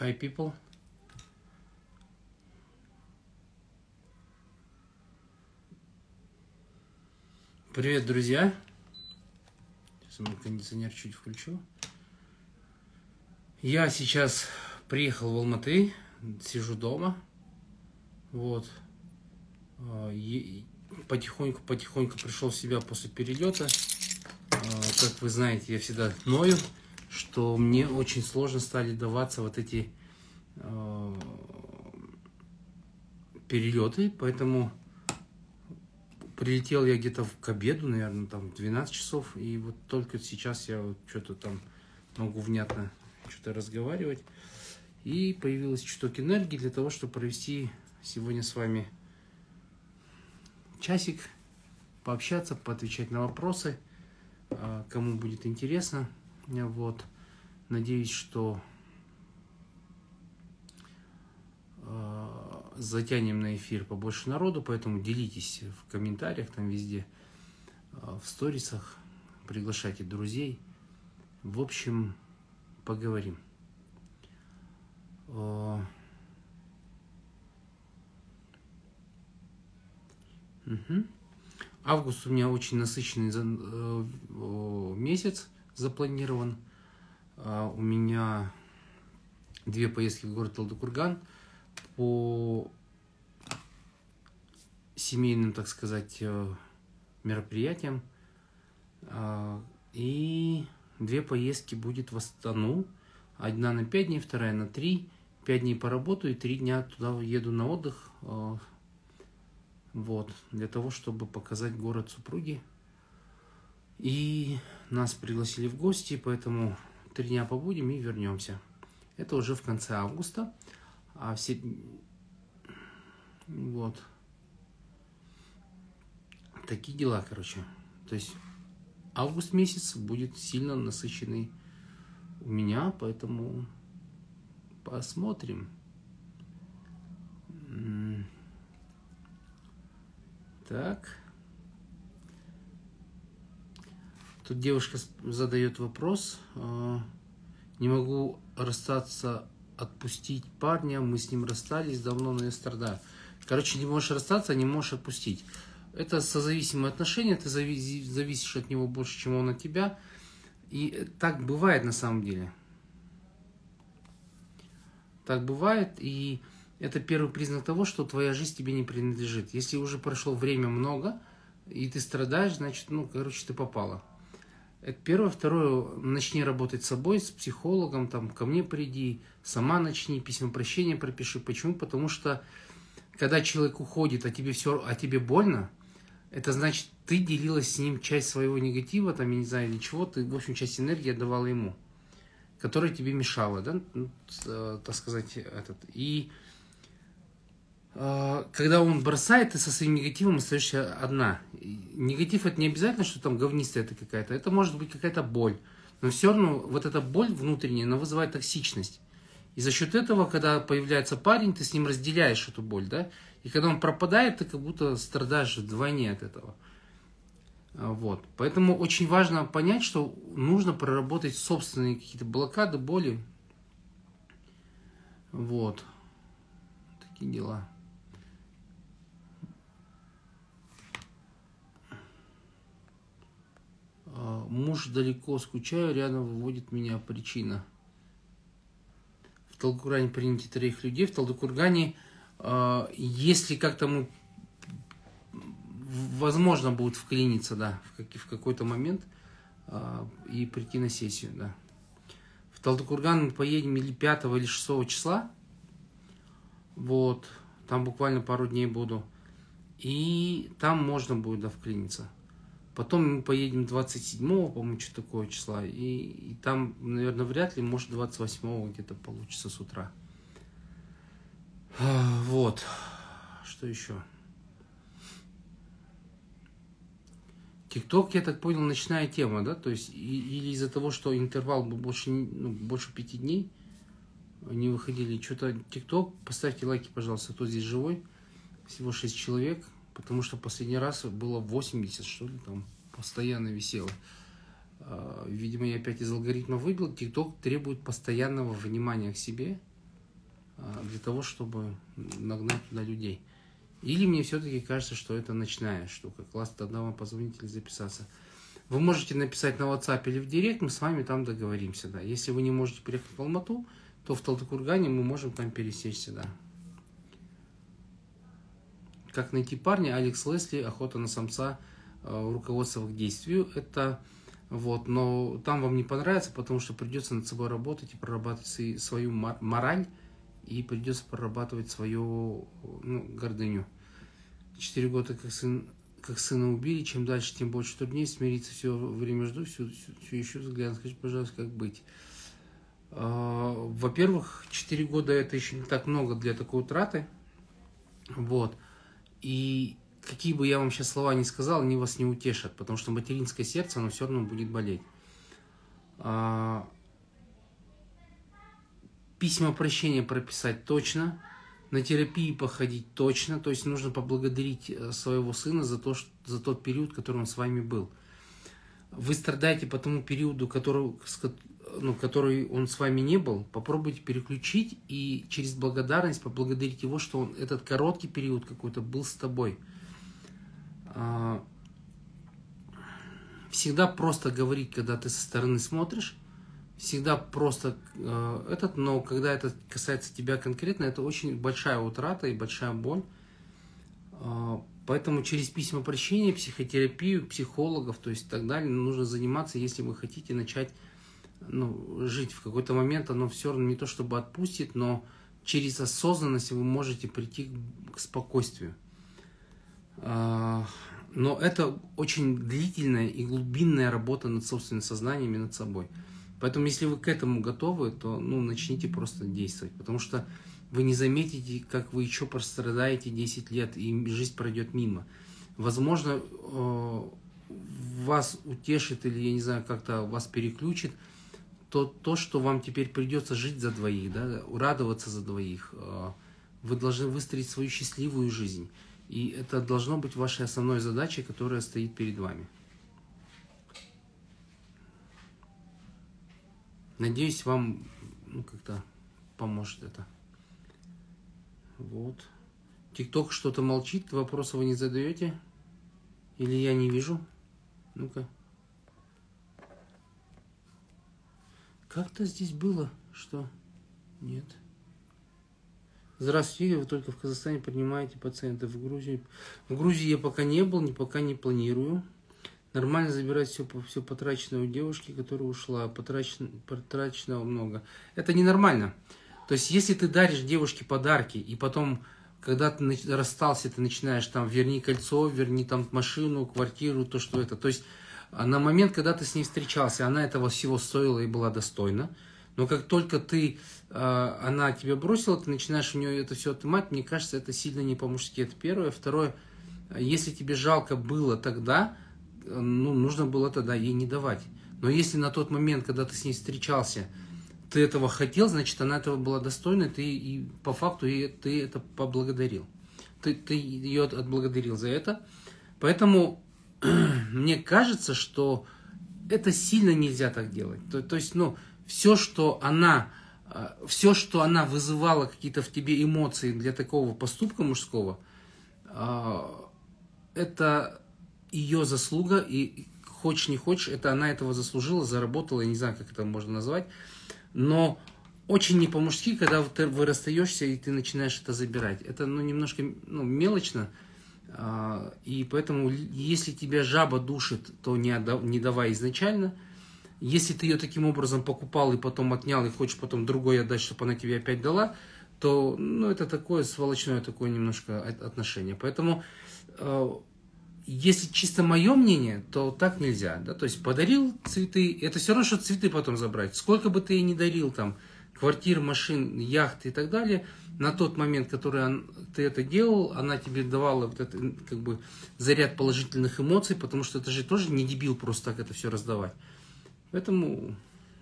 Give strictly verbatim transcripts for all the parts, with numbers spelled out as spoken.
Hi, people. Привет, друзья. Сейчас я кондиционер чуть включу. Я сейчас приехал в Алматы, сижу дома. Вот. Потихоньку-потихоньку пришел в себя после перелета. Как вы знаете, я всегда ною, что мне очень сложно стали даваться вот эти э, перелеты, поэтому прилетел я где-то к обеду, наверное, там двенадцать часов, и вот только сейчас я вот что-то там могу внятно что-то разговаривать, и появилась чуток энергии для того, чтобы провести сегодня с вами часик, пообщаться, поотвечать на вопросы. Кому будет интересно, вот, надеюсь, что э, затянем на эфир побольше народу, поэтому делитесь в комментариях, там везде, э, в сторисах, приглашайте друзей, в общем, поговорим. Э, угу. Август у меня очень насыщенный месяц запланирован. У меня две поездки в город Талдыкурган по семейным, так сказать, мероприятиям. И две поездки будет в Астану. Одна на пять дней, вторая на три. Пять дней поработаю и три дня туда еду на отдых. Вот, для того, чтобы показать город супруги. И нас пригласили в гости, поэтому три дня побудем и вернемся. Это уже в конце августа. А все... Вот. Такие дела, короче. То есть август месяц будет сильно насыщенный у меня, поэтому посмотрим. Так. Тут девушка задает вопрос. Не могу расстаться, отпустить парня. Мы с ним расстались давно, но я страдаю. Короче, не можешь расстаться, не можешь отпустить. Это созависимые отношения. Ты зависишь от него больше, чем он от тебя. И так бывает на самом деле. Так бывает. И это первый признак того, что твоя жизнь тебе не принадлежит. Если уже прошло время много, и ты страдаешь, значит, ну, короче, ты попала. Это первое. Второе, начни работать с собой, с психологом, там, ко мне приди, сама начни, письмо прощения пропиши. Почему? Потому что, когда человек уходит, а тебе все, а тебе больно, это значит, ты делилась с ним часть своего негатива, там, я не знаю, или чего, ты, в общем, часть энергии отдавала ему, которая тебе мешала, да, ну, так сказать, этот, и когда он бросает, ты со своим негативом остаешься одна. Негатив — это не обязательно, что там говнистая это какая-то. Это может быть какая-то боль. Но все равно вот эта боль внутренняя, она вызывает токсичность. И за счет этого, когда появляется парень, ты с ним разделяешь эту боль, да? И когда он пропадает, ты как будто страдаешь вдвойне от этого. Вот. Поэтому очень важно понять, что нужно проработать собственные какие-то блокады, боли. Вот. Такие дела. Муж далеко, скучаю, рядом выводит меня причина. В Талдыкургане принято троих людей. В Талдыкургане, если как-то мы, возможно, будет вклиниться, да, в какой-то момент и прийти на сессию, да. В Талдыкурган мы поедем или пятого, или шестого числа. Вот. Там буквально пару дней буду. И там можно будет, да, вклиниться. Потом мы поедем двадцать седьмого, по-моему, что такое числа. И, и там, наверное, вряд ли, может, двадцать восьмого где-то получится с утра. Вот. Что еще? ТикТок, я так понял, ночная тема, да? То есть, и, или из-за того, что интервал был больше, ну, больше пяти дней, не выходили. Что-то ТикТок, поставьте лайки, пожалуйста, кто здесь живой. Всего шесть человек. Потому что последний раз было восемьдесят, что ли, там постоянно висело. Видимо, я опять из алгоритма выбил. ТикТок требует постоянного внимания к себе. для того, чтобы нагнать туда людей. Или мне все-таки кажется, что это ночная штука. Класс, тогда вам позвонить или записаться. Вы можете написать на WhatsApp или в Директ, мы с вами там договоримся, да. Если вы не можете приехать в Алмату, то в Талдыкургане мы можем там пересечься, да. Как найти парня? Алекс Лесли, охота на самца, руководство к действию. Это вот, но там вам не понравится, потому что придется над собой работать и прорабатывать свою мораль, и придется прорабатывать свою, ну, гордыню. Четыре года как сын. Как сына убили, чем дальше, тем больше труднее смириться, все время жду, все, все, все еще взгляд. Скажите, пожалуйста, как быть? Во-первых, четыре года это еще не так много для такой утраты. Вот. И какие бы я вам сейчас слова ни сказал, они вас не утешат, потому что материнское сердце, оно все равно будет болеть. Письма прощения прописать точно. На терапии походить точно, то есть нужно поблагодарить своего сына за, то, что, за тот период, который он с вами был. Вы страдаете по тому периоду, который, ну, который он с вами не был, попробуйте переключить и через благодарность поблагодарить его, что он этот короткий период какой-то был с тобой. Всегда просто говорить, когда ты со стороны смотришь, всегда просто э, этот, но когда это касается тебя конкретно, это очень большая утрата и большая боль. Э, поэтому через письма прощения, психотерапию, психологов, то есть так далее, нужно заниматься, если вы хотите начать, ну, жить. В какой-то момент оно все равно не то чтобы отпустит, но через осознанность вы можете прийти к спокойствию. Э, но это очень длительная и глубинная работа над собственным сознанием и над собой. Поэтому, если вы к этому готовы, то, ну, начните просто действовать. Потому что вы не заметите, как вы еще прострадаете десять лет, и жизнь пройдет мимо. Возможно, вас утешит, или, я не знаю, как-то вас переключит, то, то, что вам теперь придется жить за двоих, да, радоваться за двоих. Вы должны выстроить свою счастливую жизнь. И это должно быть вашей основной задачей, которая стоит перед вами. Надеюсь, вам, ну, как-то поможет это. Вот. ТикТок что-то молчит, вопросы вы не задаете? Или я не вижу? Ну-ка. Как-то здесь было, что? Нет. Здравствуйте, вы только в Казахстане принимаете пациентов. В Грузии, в Грузии я пока не был, ни пока не планирую. Нормально забирать все, все потраченное у девушки, которая ушла. Потрачено, потраченного много. Это ненормально. То есть, если ты даришь девушке подарки, и потом, когда ты расстался, ты начинаешь там, верни кольцо, верни там машину, квартиру, то, что это. То есть, на момент, когда ты с ней встречался, она этого всего стоила и была достойна. Но как только ты, она тебя бросила, ты начинаешь у нее это все отнимать, мне кажется, это сильно не по-мужски. Это первое. Второе, если тебе жалко было тогда, ну, нужно было тогда ей не давать. Но если на тот момент, когда ты с ней встречался, ты этого хотел, значит, она этого была достойна, ты и по факту и ты это поблагодарил. Ты, ты ее отблагодарил за это. Поэтому мне кажется, что это сильно нельзя так делать. То, то есть, ну, все, что она, все, что она вызывала какие-то в тебе эмоции для такого поступка мужского, это ее заслуга, и хочешь не хочешь, это она этого заслужила, заработала, я не знаю, как это можно назвать, но очень не по-мужски, когда ты, вы расстаешься, и ты начинаешь это забирать. Это, ну, немножко, ну, мелочно, а, и поэтому, если тебя жаба душит, то не, отдав, не давай изначально. Если ты ее таким образом покупал и потом отнял, и хочешь потом другой отдать, чтобы она тебе опять дала, то, ну, это такое сволочное такое немножко отношение. Поэтому если чисто мое мнение, то так нельзя, да, то есть подарил цветы, это все равно, что цветы потом забрать. Сколько бы ты ей ни дарил, там, квартир, машин, яхты и так далее, на тот момент, который он, ты это делал, она тебе давала вот это, как бы, заряд положительных эмоций, потому что это же тоже не дебил просто так это все раздавать. Поэтому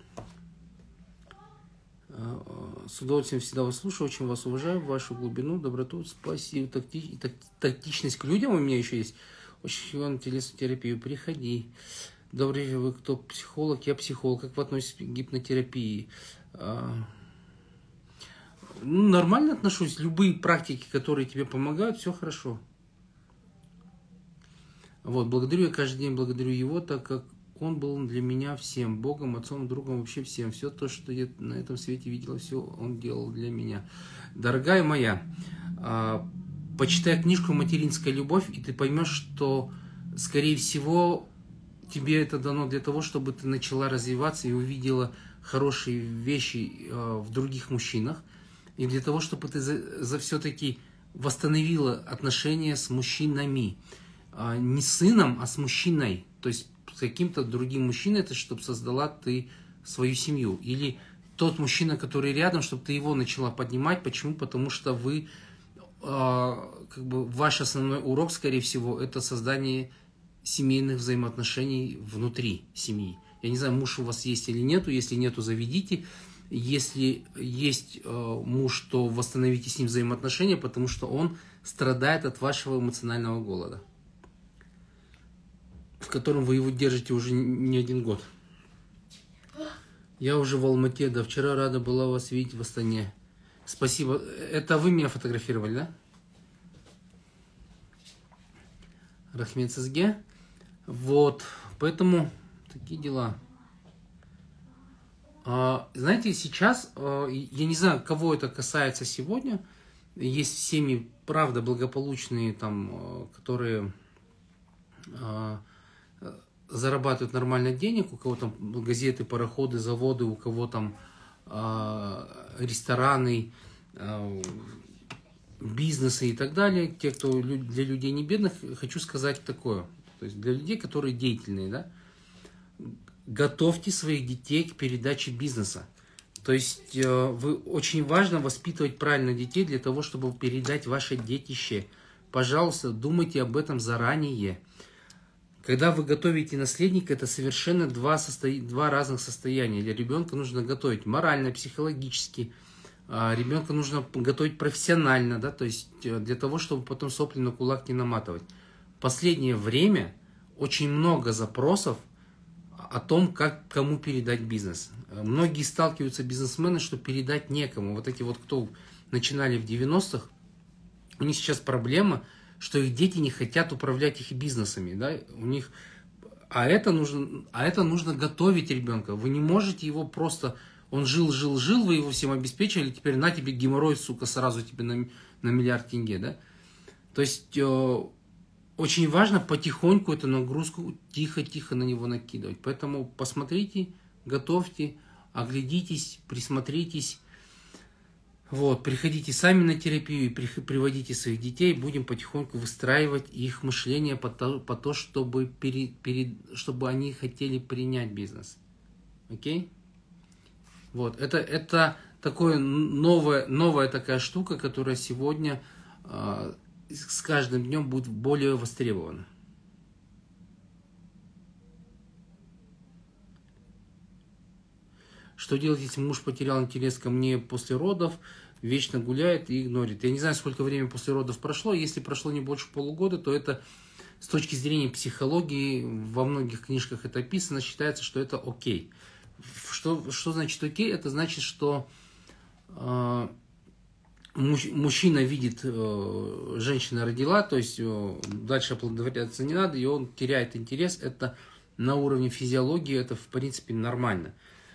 с удовольствием всегда вас слушаю, очень вас уважаю, вашу глубину, доброту, спасибо, такти, так, тактичность к людям у меня еще есть. Очень на телесную терапию. Приходи. Добрый вечер, вы кто? Психолог? Я психолог. Как вы относитесь к гипнотерапии? Ну, нормально отношусь. Любые практики, которые тебе помогают, все хорошо. Вот, благодарю я каждый день, благодарю его, так как он был для меня всем, Богом, отцом, другом, вообще всем. Все то, что я на этом свете видела, все он делал для меня. Дорогая моя, почитай книжку «Материнская любовь», и ты поймешь, что, скорее всего, тебе это дано для того, чтобы ты начала развиваться и увидела хорошие вещи в других мужчинах, и для того, чтобы ты за, за все-таки восстановила отношения с мужчинами. Не с сыном, а с мужчиной. То есть с каким-то другим мужчиной, это чтобы создала ты свою семью. Или тот мужчина, который рядом, чтобы ты его начала поднимать. Почему? Потому что вы, как бы, ваш основной урок, скорее всего, это создание семейных взаимоотношений внутри семьи. Я не знаю, муж у вас есть или нету. Если нету, заведите. Если есть муж, то восстановите с ним взаимоотношения, потому что он страдает от вашего эмоционального голода, в котором вы его держите уже не один год. Я уже в Алмате, да, вчера рада была вас видеть в Астане. Спасибо. Это вы меня фотографировали, да? Рахмет Сазге. Вот, поэтому такие дела. А, знаете, сейчас, а, я не знаю, кого это касается сегодня, есть семьи, правда, благополучные, там, которые а, зарабатывают нормально денег, у кого там газеты, пароходы, заводы, у кого там э, рестораны, э, бизнесы и так далее. Те, кто для людей не бедных, хочу сказать такое. То есть для людей, которые деятельные, да, готовьте своих детей к передаче бизнеса. То есть э, вы, очень важно воспитывать правильно детей для того, чтобы передать ваше детище. Пожалуйста, думайте об этом заранее. Когда вы готовите наследника, это совершенно два, состо... два разных состояния. Для ребенка нужно готовить морально, психологически. Ребенка нужно готовить профессионально, да, то есть для того, чтобы потом сопли на кулак не наматывать. В последнее время очень много запросов о том, как кому передать бизнес. Многие сталкиваются бизнесмены, что передать некому. Вот эти вот, кто начинали в девяностых, у них сейчас проблема, что их дети не хотят управлять их бизнесами, да, у них, а это нужно, а это нужно готовить ребенка. Вы не можете его просто, он жил, жил, жил, вы его всем обеспечили, теперь на тебе геморрой, сука, сразу тебе на, на миллиард тенге, да. То есть э, очень важно потихоньку эту нагрузку тихо-тихо на него накидывать. Поэтому посмотрите, готовьте, оглядитесь, присмотритесь. Вот, приходите сами на терапию и приводите своих детей, будем потихоньку выстраивать их мышление по то, по то чтобы, перед, перед, чтобы они хотели принять бизнес. Окей? Вот, это, это такое новая, новая такая штука, которая сегодня э, с каждым днем будет более востребована. Что делать, если муж потерял интерес ко мне после родов, вечно гуляет и игнорит? Я не знаю, сколько времени после родов прошло. Если прошло не больше полугода, то это с точки зрения психологии, во многих книжках это описано, считается, что это окей. Что, что значит окей? Это значит, что э, муж, мужчина видит, э, женщина родила, то есть э, дальше оплодотворяться не надо, и он теряет интерес. Это на уровне физиологии, это в принципе нормально.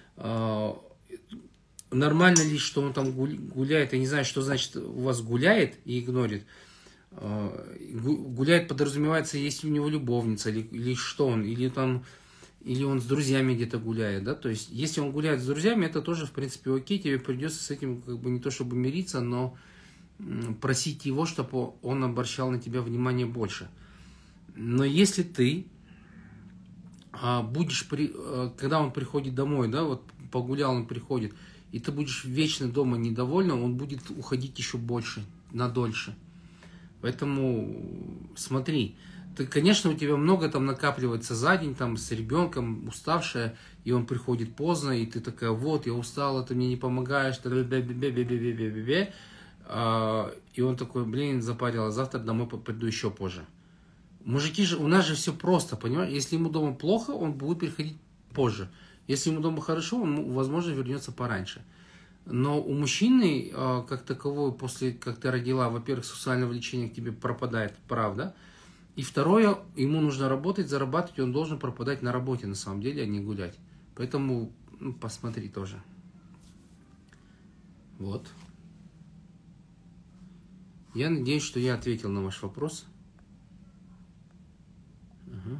Нормально ли, что он там гуляет, я не знаю, что значит у вас гуляет и игнорит. Гуляет подразумевается, есть у него любовница, или, или что он, или там, или он с друзьями где-то гуляет, да, то есть, если он гуляет с друзьями, это тоже, в принципе, окей, тебе придется с этим, как бы, не то чтобы мириться, но просить его, чтобы он обращал на тебя внимание больше. Но если ты будешь, при, когда он приходит домой, да, вот погулял, он приходит, и ты будешь вечно дома недовольна, он будет уходить еще больше, надольше. Поэтому смотри, ты, конечно, у тебя много там накапливается за день, там с ребенком, уставшая, и он приходит поздно, и ты такая, вот, я устала, ты мне не помогаешь, и он такой, блин, запарила, завтра домой приду еще позже. Мужики же, у нас же все просто, понимаешь? Если ему дома плохо, он будет приходить позже. Если ему дома хорошо, он, возможно, вернется пораньше. Но у мужчины, как таковой, после как ты родила, во-первых, сексуальное влечение к тебе пропадает, правда. И второе, ему нужно работать, зарабатывать, и он должен пропадать на работе, на самом деле, а не гулять. Поэтому, ну, посмотри тоже. Вот. Я надеюсь, что я ответил на ваш вопрос. Угу.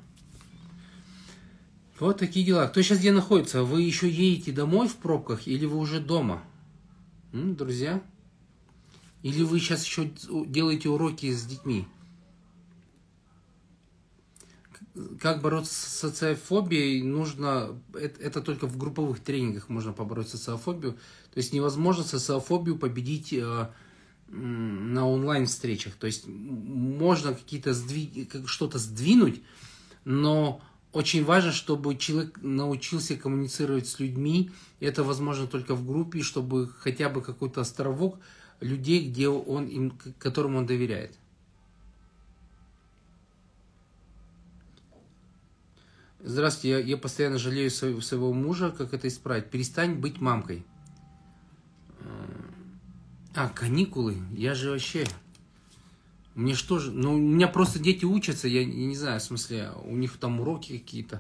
Вот такие дела. Кто сейчас где находится? Вы еще едете домой в пробках или вы уже дома? М, друзья? Или вы сейчас еще делаете уроки с детьми? Как бороться с социофобией? Нужно... Это, это только в групповых тренингах можно побороть социофобию. То есть невозможно социофобию победить э, на онлайн-встречах. То есть можно какие-то сдвиг... что-то сдвинуть, но очень важно, чтобы человек научился коммуницировать с людьми. Это возможно только в группе, чтобы хотя бы какой-то островок людей, где он им, которым он доверяет. Здравствуйте, я, я постоянно жалею своего, своего мужа, как это исправить? Перестань быть мамкой. А, каникулы? Я же вообще... Мне что же... Ну, у меня просто дети учатся, я, я не знаю, в смысле, у них там уроки какие-то.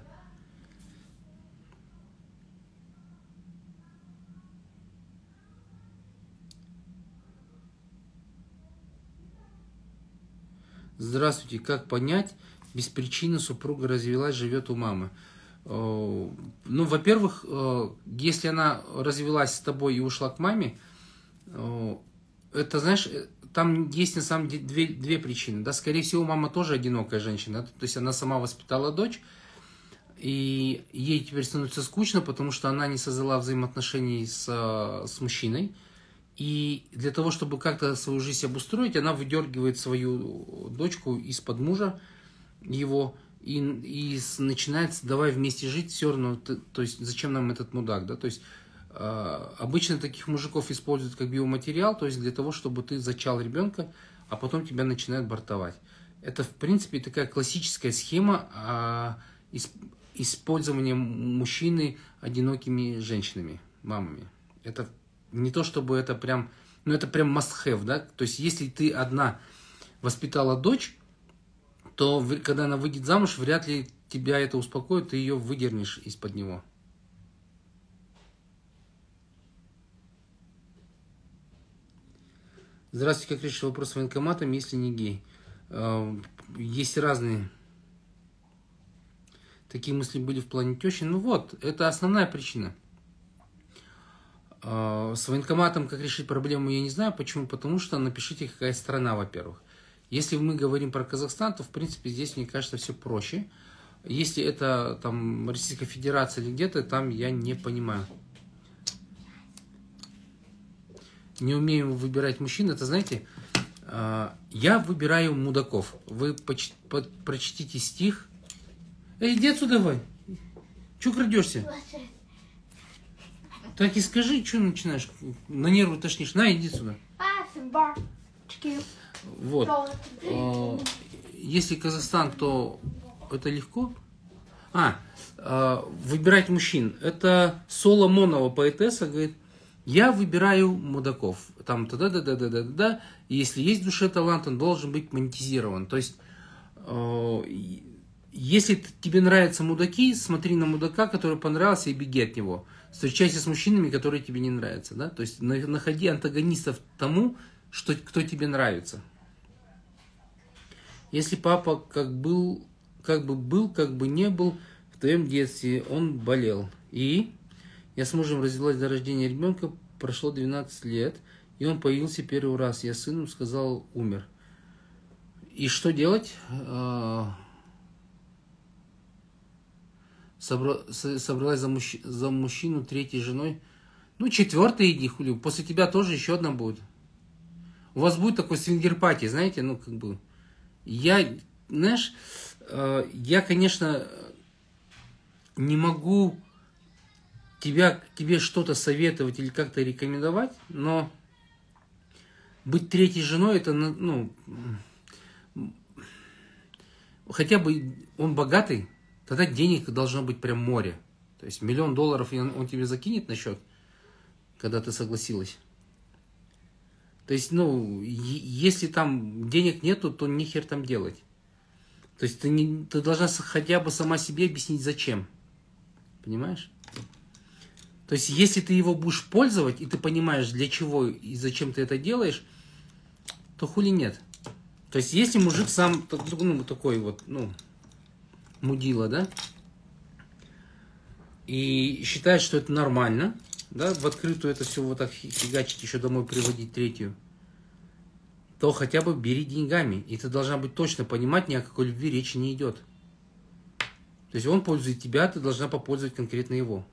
Здравствуйте, как понять, без причины супруга развелась, живет у мамы? Ну, во-первых, если она развелась с тобой и ушла к маме, это, знаешь, там есть на самом деле две, две причины. Да? Скорее всего, мама тоже одинокая женщина. Да? То есть она сама воспитала дочь, и ей теперь становится скучно, потому что она не создала взаимоотношений с, с мужчиной. И для того, чтобы как-то свою жизнь обустроить, она выдергивает свою дочку из-под мужа его и, и начинает, давай вместе жить, все равно, то, то есть зачем нам этот мудак, да, то есть э, обычно таких мужиков используют как биоматериал, то есть для того, чтобы ты зачал ребенка, а потом тебя начинают бортовать. Это, в принципе, такая классическая схема э, исп, использования мужчины одинокими женщинами, мамами. Это не то, чтобы это прям, ну это прям must have, да, то есть если ты одна воспитала дочь, то когда она выйдет замуж, вряд ли тебя это успокоит, ты ее выдернешь из-под него. Здравствуйте, как решить вопрос с военкоматом, если не гей? Есть разные такие мысли были в плане тещи. Ну вот, это основная причина. С военкоматом как решить проблему, я не знаю. Почему? Потому что напишите, какая страна, во-первых. Если мы говорим про Казахстан, то, в принципе, здесь, мне кажется, все проще. Если это там Российская Федерация или где-то, там я не понимаю. Не умеем выбирать мужчин. Это, знаете, я выбираю мудаков. Вы прочтите стих. Эй, иди отсюда, давай. Чего крадешься? Так и скажи, что начинаешь? На нервы тошнишь. На, иди сюда. Вот. Если Казахстан, то это легко. А, выбирать мужчин. Это Соломонова поэтесса говорит, я выбираю мудаков. Там та-да-да-да-да-да-да. И если есть в душе талант, он должен быть монетизирован. То есть, если тебе нравятся мудаки, смотри на мудака, который понравился, и беги от него. Встречайся с мужчинами, которые тебе не нравятся. Да? То есть, находи антагонистов тому, что, кто тебе нравится. Если папа как был, как бы был, как бы не был в твоем детстве, он болел. И я с мужем развелась до рождения ребенка, прошло двенадцать лет, и он появился первый раз. Я сыну сказал, умер. И что делать? Собра... Собралась за, мужч... за мужчину третьей женой. Ну, четвертой иди, хули. После тебя тоже еще одна будет. У вас будет такой свингер-пати, знаете, ну, как бы... Я, знаешь, я, конечно, не могу тебя, тебе что-то советовать или как-то рекомендовать, но быть третьей женой, это, ну, хотя бы он богатый, тогда денег должно быть прям море. То есть миллион долларов он тебе закинет на счет, когда ты согласилась. То есть, ну, если там денег нету, то нихер там делать. То есть ты, не, ты должна хотя бы сама себе объяснить, зачем. Понимаешь? То есть, если ты его будешь пользовать, и ты понимаешь, для чего и зачем ты это делаешь, то хули нет. То есть, если мужик сам, ну, такой вот, ну, мудила, да, и считает, что это нормально, да, в открытую это все вот так фигачить, еще домой приводить третью, то хотя бы бери деньгами. И ты должна быть точно понимать, ни о какой любви речи не идет. То есть он пользует тебя, ты должна попользовать конкретно его.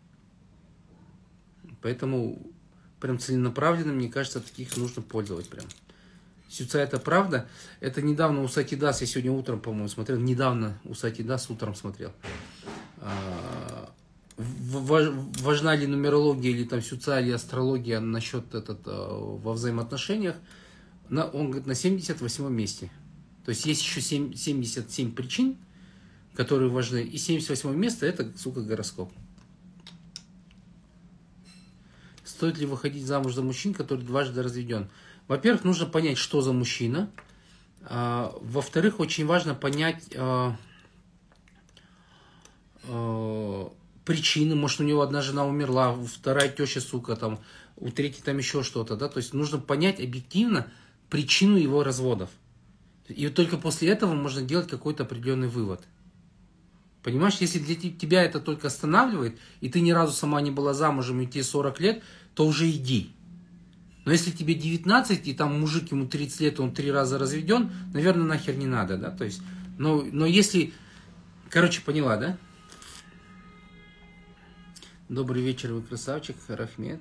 Поэтому прям целенаправленно, мне кажется, таких нужно пользовать прям. Сюца это правда. Это недавно у Сатидас, я сегодня утром, по-моему, смотрел. Недавно у Сатидас утром смотрел. Важна ли нумерология или там сюца, или астрология насчет этот, во взаимоотношениях? На, он говорит, на семьдесят восьмом месте. То есть есть еще семьдесят семь причин, которые важны. И семьдесят восьмое место это, сука, гороскоп. Стоит ли выходить замуж за мужчин, который дважды разведен? Во-первых, нужно понять, что за мужчина. А, во-вторых, очень важно понять а, а, причины. Может, у него одна жена умерла, вторая теща, сука, там, у третьей там еще что-то. Да? То есть нужно понять объективно причину его разводов. И только после этого можно делать какой-то определенный вывод. Понимаешь, если для тебя это только останавливает, и ты ни разу сама не была замужем, и тебе сорок лет, то уже иди. Но если тебе девятнадцать, и там мужик, ему тридцать лет, он три раза разведен, наверное, нахер не надо, да? То есть, но, но если... Короче, поняла, да? Добрый вечер, вы красавчик, Рахмет.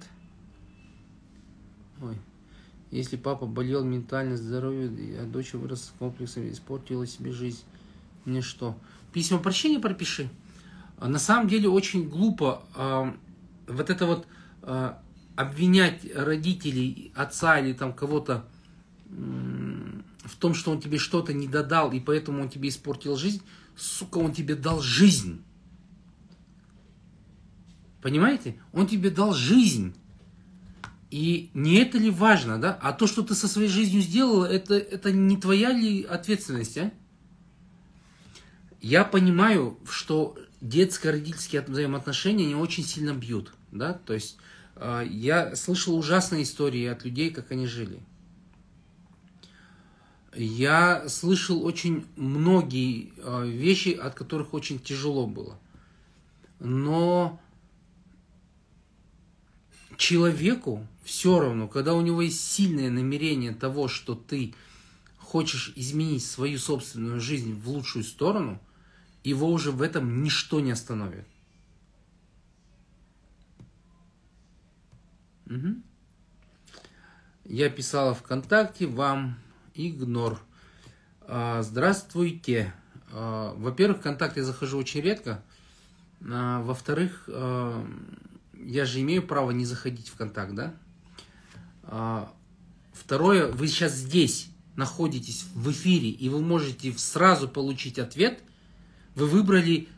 Ой. Если папа болел, ментально здоровье, а дочь выросла с комплексами, испортила себе жизнь. Мне что? Письма прощения пропиши. На самом деле очень глупо э, вот это вот э, обвинять родителей, отца или там кого-то э, в том, что он тебе что-то не додал, и поэтому он тебе испортил жизнь. Сука, он тебе дал жизнь. Понимаете? Он тебе дал жизнь. И не это ли важно, да? А то, что ты со своей жизнью сделала, это, это не твоя ли ответственность, а? Я понимаю, что детско-родительские взаимоотношения не очень сильно бьют, да? То есть э, я слышал ужасные истории от людей, как они жили. Я слышал очень многие э, вещи, от которых очень тяжело было. Но человеку все равно, когда у него есть сильное намерение того, что ты хочешь изменить свою собственную жизнь в лучшую сторону, его уже в этом ничто не остановит. Угу. Я писала ВКонтакте, вам игнор. А, здравствуйте. А, во-первых, в ВКонтакте я захожу очень редко. А, во-вторых, а, я же имею право не заходить в ВКонтакт, да? А, второе, вы сейчас здесь находитесь в эфире, и вы можете сразу получить ответ. Вы выбрали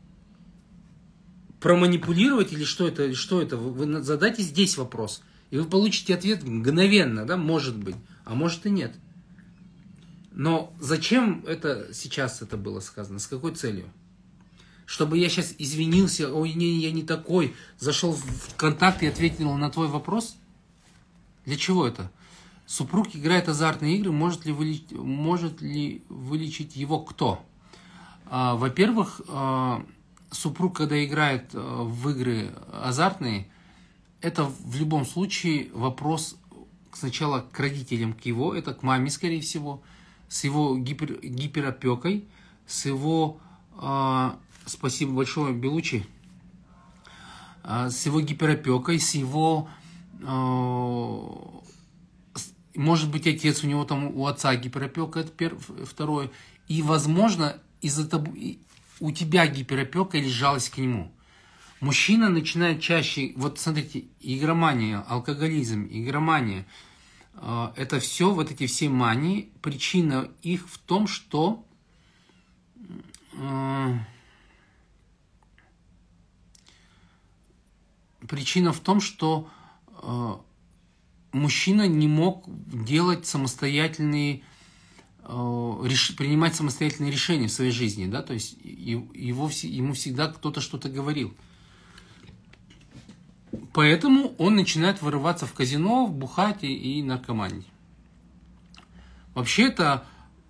проманипулировать или что это? Что это? Вы задайте здесь вопрос, и вы получите ответ мгновенно, да? Может быть, а может и нет. Но зачем это сейчас это было сказано? С какой целью? Чтобы я сейчас извинился, ой, не, я не такой, зашел в ВКонтакт и ответил на твой вопрос? Для чего это? Супруг играет азартные игры, может ли, вылечить, может ли вылечить его кто? А, во-первых, а, супруг, когда играет а, в игры азартные, это в любом случае вопрос сначала к родителям, к его, это к маме, скорее всего, с его гипер, гиперопекой, с его, а, спасибо большое, Белучи, а, с его гиперопекой, с его... А, может быть, отец, у него там, у отца гиперопека, это первое, второе. И, возможно, из-за того, у тебя гиперопека или жалость к нему. Мужчина начинает чаще, вот смотрите, игромания, алкоголизм, игромания, э, это все, вот эти все мании, причина их в том, что э, причина в том, что мужчина не мог делать самостоятельные, принимать самостоятельные решения в своей жизни, да, то есть его, ему всегда кто-то что-то говорил. Поэтому он начинает вырываться в казино, бухать и наркоманить. Вообще это,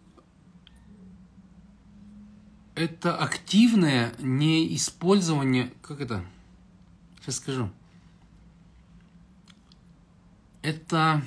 это активное неиспользование, как это, сейчас скажу, это,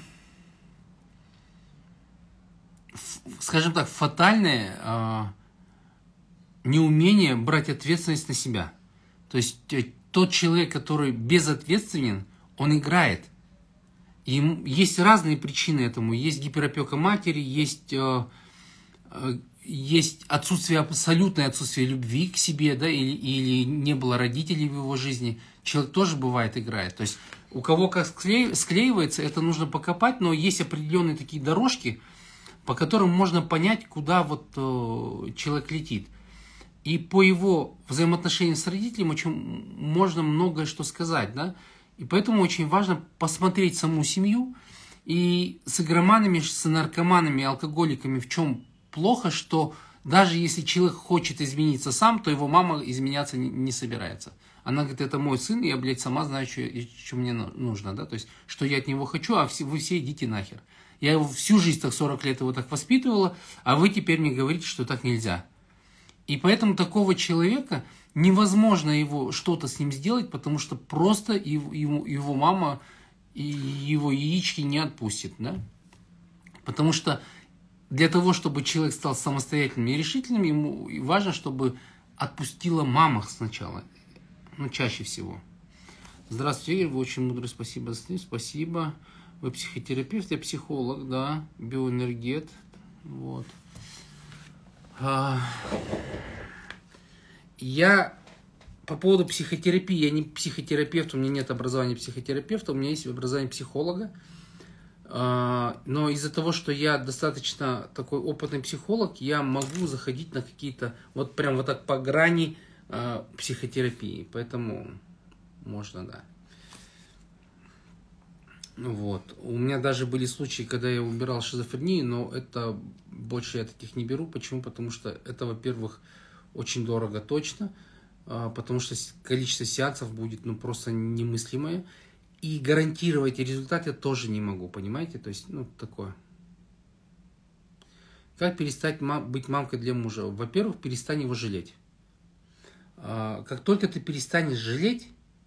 скажем так, фатальное а, неумение брать ответственность на себя. То есть тот человек, который безответственен, он играет. И есть разные причины этому. Есть гиперопека матери, есть, э, э, есть отсутствие, абсолютное отсутствие любви к себе, да, или, или не было родителей в его жизни. Человек тоже бывает играет. То есть у кого как склеив, склеивается, это нужно покопать, но есть определенные такие дорожки, по которым можно понять, куда вот э, человек летит. И по его взаимоотношениям с родителем очень можно многое что сказать, да. И поэтому очень важно посмотреть саму семью. И с игроманами, с наркоманами, алкоголиками в чем плохо, что даже если человек хочет измениться сам, то его мама изменяться не, не собирается. Она говорит, это мой сын, я, блядь, сама знаю, что, что мне нужно, да, то есть, что я от него хочу, а все, вы все идите нахер. Я его всю жизнь, так сорок лет его так воспитывала, а вы теперь мне говорите, что так нельзя. И поэтому такого человека невозможно его что-то с ним сделать, потому что просто его, его, его мама и его яички не отпустит, да? Потому что для того, чтобы человек стал самостоятельным и решительным, ему важно, чтобы отпустила мама сначала, ну, чаще всего. Здравствуйте, Игорь, вы очень мудрый, спасибо. Спасибо. Вы психотерапевт, я психолог, да, биоэнергет, вот. Я по поводу психотерапии, я не психотерапевт, у меня нет образования психотерапевта, у меня есть образование психолога. Но из-за того, что я достаточно такой опытный психолог, я могу заходить на какие-то, вот прям вот так по грани психотерапии. Поэтому можно, да. Вот. У меня даже были случаи, когда я убирал шизофрению, но это больше я таких не беру. Почему? Потому что это, во-первых, очень дорого точно, потому что количество сеансов будет ну, просто немыслимое. И гарантировать результат я тоже не могу, понимаете? То есть, ну, такое. Как перестать мам- быть мамкой для мужа? Во-первых, перестань его жалеть. Как только ты перестанешь жалеть,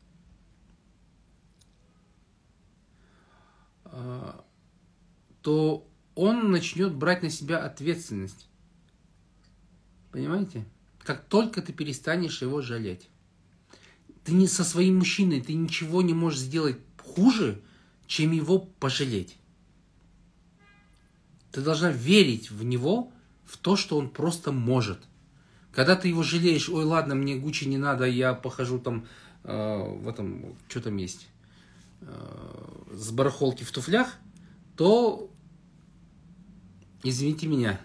то он начнет брать на себя ответственность. Понимаете? Как только ты перестанешь его жалеть. Ты не со своим мужчиной, ты ничего не можешь сделать хуже, чем его пожалеть. Ты должна верить в него, в то, что он просто может. Когда ты его жалеешь, ой, ладно, мне Гуччи не надо, я похожу там э, в этом, что там есть, э, с барахолки в туфлях, то, извините меня,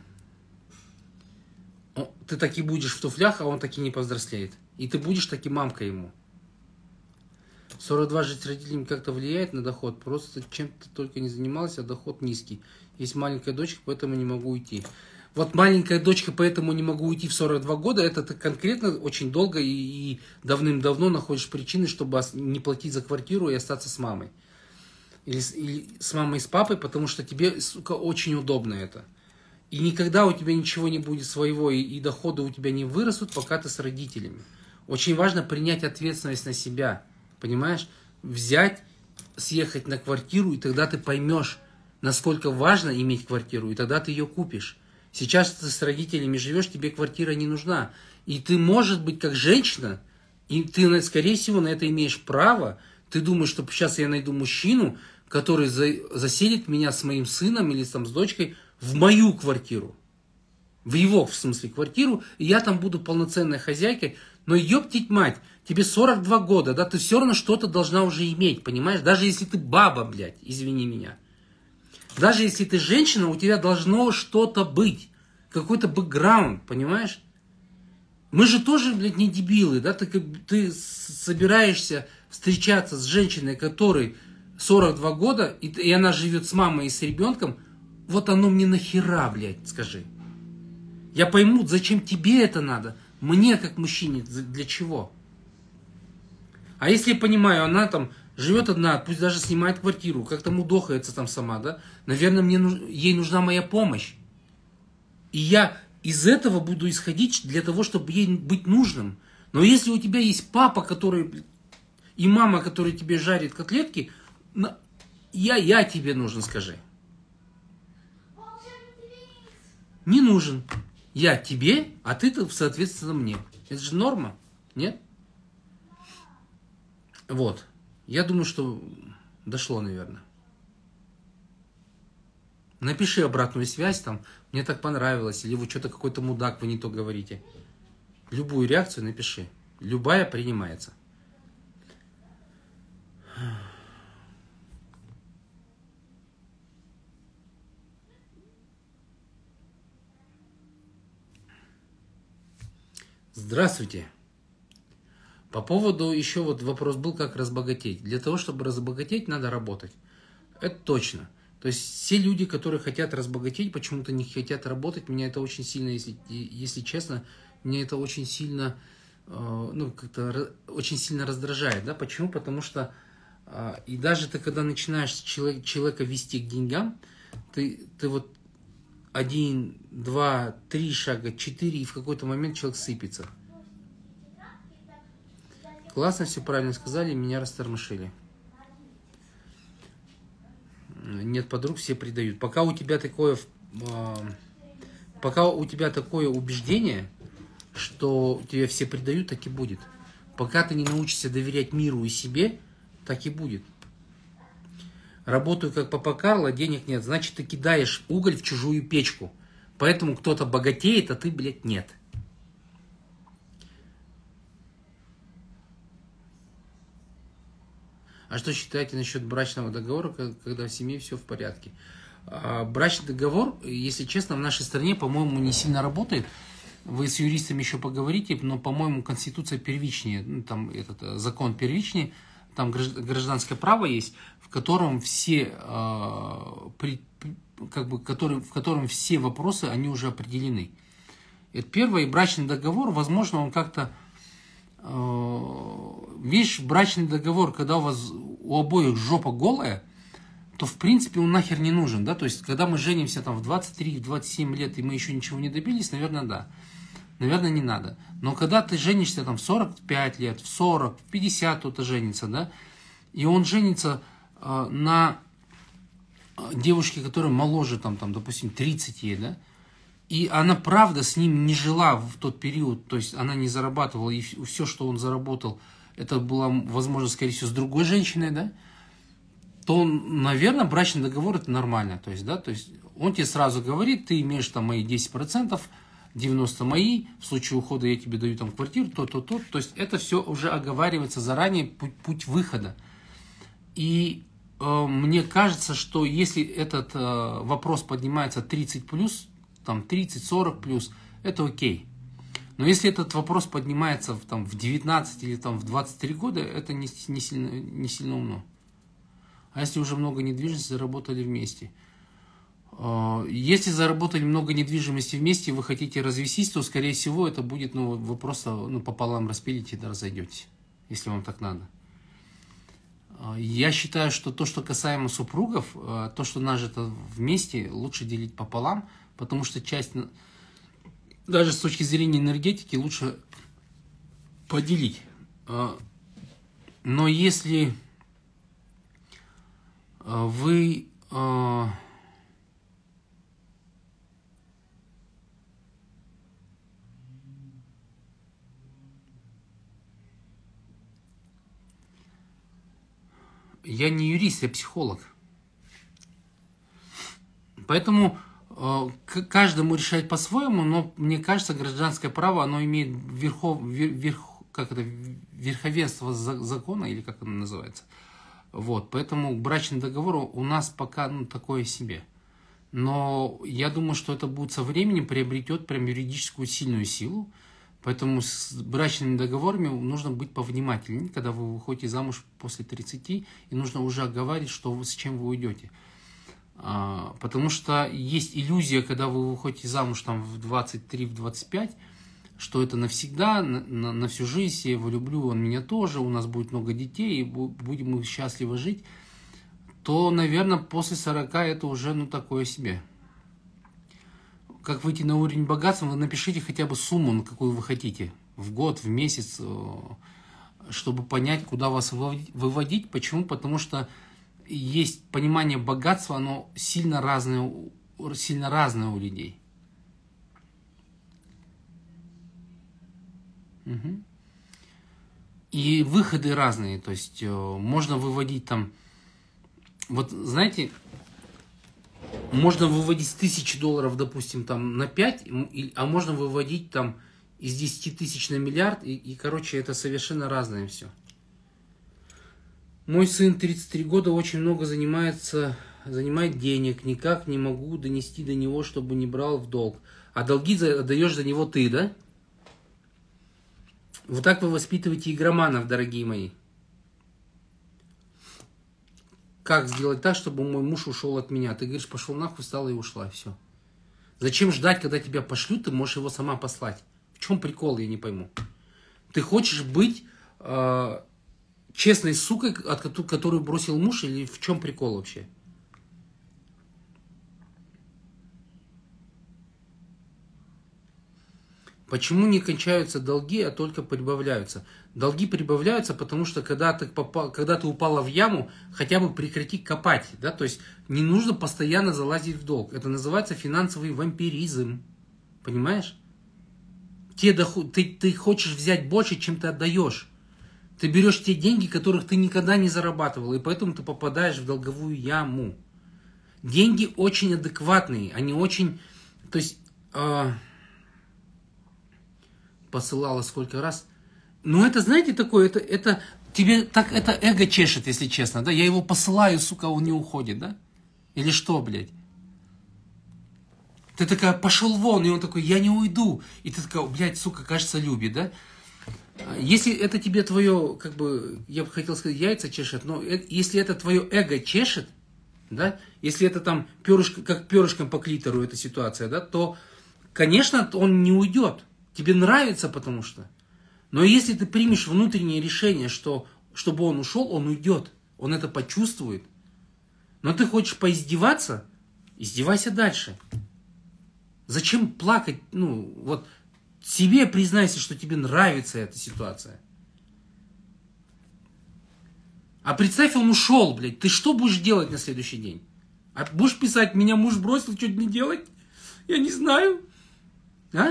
ты таки будешь в туфлях, а он таки не повзрослеет. И ты будешь таки мамкой ему. сорок два жить с родителями как-то влияет на доход. Просто чем ты только не занимался, а доход низкий. Есть маленькая дочка, поэтому не могу уйти. Вот маленькая дочка, поэтому не могу уйти в сорок два года. Это ты конкретно очень долго и, и давным-давно находишь причины, чтобы не платить за квартиру и остаться с мамой. Или, или с мамой и с папой, потому что тебе, сука, очень удобно это. И никогда у тебя ничего не будет своего, и, и доходы у тебя не вырастут, пока ты с родителями. Очень важно принять ответственность на себя. Понимаешь? Взять, съехать на квартиру, и тогда ты поймешь, насколько важно иметь квартиру, и тогда ты ее купишь. Сейчас ты с родителями живешь, тебе квартира не нужна. И ты, может быть, как женщина, и ты, скорее всего, на это имеешь право, ты думаешь, что сейчас я найду мужчину, который заселит меня с моим сыном или там, с дочкой в мою квартиру. В его, в смысле, квартиру, и я там буду полноценной хозяйкой. Но ёптить мать, тебе сорок два года, да, ты все равно что-то должна уже иметь, понимаешь? Даже если ты баба, блядь, извини меня. Даже если ты женщина, у тебя должно что-то быть. Какой-то бэкграунд, понимаешь? Мы же тоже, блядь, не дебилы, да? Ты, ты собираешься встречаться с женщиной, которой сорок два года, и, и она живет с мамой и с ребенком, вот оно мне нахера, блядь, скажи. Я пойму, зачем тебе это надо? Мне, как мужчине, для чего? А если я понимаю, она там живет одна, пусть даже снимает квартиру, как-то мудохается там сама, да? Наверное, мне, ей нужна моя помощь. И я из этого буду исходить для того, чтобы ей быть нужным. Но если у тебя есть папа, который... И мама, которая тебе жарит котлетки, я, я тебе нужен, скажи. Не нужен. Я тебе, а ты-то, соответственно, мне. Это же норма, нет? Вот. Я думаю, что дошло, наверное. Напиши обратную связь, там, мне так понравилось, или вы что-то какой-то мудак, вы не то говорите. Любую реакцию напиши. Любая принимается. Здравствуйте. По поводу еще вот вопрос был, как разбогатеть. Для того, чтобы разбогатеть, надо работать. Это точно. То есть все люди, которые хотят разбогатеть, почему-то не хотят работать. Меня это очень сильно, если, если честно, меня это очень сильно, э, ну, как-то очень сильно раздражает. Да? Почему? Потому что э, и даже ты, когда начинаешь человек, человека вести к деньгам, ты, ты вот один, два, три шага, четыре, и в какой-то момент человек сыпется. Классно, все правильно сказали, меня растормошили. Нет подруг, все предают. Пока у тебя такое, э, пока у тебя такое убеждение, что тебя все предают, так и будет. Пока ты не научишься доверять миру и себе, так и будет. Работаю как папа Карло, денег нет, значит, ты кидаешь уголь в чужую печку. Поэтому кто-то богатеет, а ты, блядь, нет. А что считаете насчет брачного договора, когда в семье все в порядке? Брачный договор, если честно, в нашей стране, по-моему, не сильно работает. Вы с юристами еще поговорите, но, по-моему, Конституция первичнее, ну, там этот закон первичнее, там гражданское право есть, в котором все, как бы, который, в котором все вопросы, они уже определены. Это первое. И брачный договор, возможно, он как-то... Видишь, брачный договор, когда у вас у обоих жопа голая, то в принципе он нахер не нужен, да, то есть когда мы женимся там в двадцать три, в двадцать семь лет и мы еще ничего не добились, наверное, да, наверное, не надо. Но когда ты женишься там в сорок пять лет, в сорок, в пятьдесят кто-то женится, да, и он женится э, на девушке, которая моложе, там, там, допустим, тридцать ей, да, и она, правда, с ним не жила в тот период, то есть она не зарабатывала, и все, что он заработал, это было, возможно, скорее всего, с другой женщиной, да, то, наверное, брачный договор это нормально, то есть, да, то есть он тебе сразу говорит, ты имеешь там мои десять процентов, девяносто мои, в случае ухода я тебе даю там квартиру, то-то, то, то есть это все уже оговаривается заранее, путь, путь выхода. И э, мне кажется, что если этот э, вопрос поднимается тридцать плюс, там тридцать-сорок плюс, это окей. Но если этот вопрос поднимается в, там, в девятнадцать или там, в двадцать три года, это не, не, сильно, не сильно умно. А если уже много недвижимости заработали вместе? Если заработали много недвижимости вместе, и вы хотите развестись, то, скорее всего, это будет, ну, вы просто ну, пополам распилите и разойдетесь, если вам так надо. Я считаю, что то, что касаемо супругов, то, что нажито вместе, лучше делить пополам, потому что часть, даже с точки зрения энергетики, лучше поделить. Но если вы... Я не юрист, я психолог. Поэтому э, каждому решать по-своему, но мне кажется, гражданское право, оно имеет верхов, вер, верх, как это, верховенство закона, или как оно называется. Вот, поэтому брачный договор у нас пока ну, такое себе. Но я думаю, что это будет со временем приобретет прям юридическую сильную силу. Поэтому с брачными договорами нужно быть повнимательнее, когда вы выходите замуж после тридцати, и нужно уже оговаривать, что вы, с чем вы уйдете. А, потому что есть иллюзия, когда вы выходите замуж там, в двадцать три - двадцать пять, что это навсегда, на, на, на всю жизнь, я его люблю, он меня тоже, у нас будет много детей, и будем мы счастливо жить, то, наверное, после сорока это уже ну, такое себе. Как выйти на уровень богатства, вы напишите хотя бы сумму, на какую вы хотите, в год, в месяц, чтобы понять, куда вас выводить. Почему? Потому что есть понимание богатства, оно сильно разное, сильно разное у людей. Угу. И выходы разные, то есть можно выводить там, вот знаете, можно выводить с тысячи долларов, допустим, там на пять, а можно выводить там из десяти тысяч на миллиард, и, и, короче, это совершенно разное все. Мой сын тридцать три года, очень много занимается, занимает денег, никак не могу донести до него, чтобы не брал в долг. А долги отдаешь за него ты, да? Вот так вы воспитываете игроманов, дорогие мои. Как сделать так, чтобы мой муж ушел от меня? Ты говоришь, пошел нахуй, встала и ушла, все. Зачем ждать, когда тебя пошлют, ты можешь его сама послать? В чем прикол, я не пойму. Ты хочешь быть э, честной сукой, от которую бросил муж, или в чем прикол вообще? Почему не кончаются долги, а только прибавляются? Долги прибавляются, потому что когда ты, попал, когда ты упала в яму, хотя бы прекрати копать. Да? То есть не нужно постоянно залазить в долг. Это называется финансовый вампиризм. Понимаешь? Те доход, ты, ты хочешь взять больше, чем ты отдаешь. Ты берешь те деньги, которых ты никогда не зарабатывал, и поэтому ты попадаешь в долговую яму. Деньги очень адекватные, они очень... То есть... Э, посылала сколько раз. Но это, знаете, такое, это, это тебе так это эго чешет, если честно, да? Я его посылаю, сука, он не уходит, да? Или что, блядь? Ты такая, пошел вон, и он такой, я не уйду. И ты такая, блядь, сука, кажется, любит, да? Если это тебе твое, как бы, я бы хотел сказать, яйца чешет, но это, если это твое эго чешет, да, если это там перышко, как перышком по клитору эта ситуация, да, то, конечно, он не уйдет. Тебе нравится, потому что. Но если ты примешь внутреннее решение, что чтобы он ушел, он уйдет. Он это почувствует. Но ты хочешь поиздеваться? Издевайся дальше. Зачем плакать? Ну, вот себе признайся, что тебе нравится эта ситуация. А представь, он ушел, блядь. Ты что будешь делать на следующий день? А будешь писать, меня муж бросил, что мне делать? Я не знаю. А?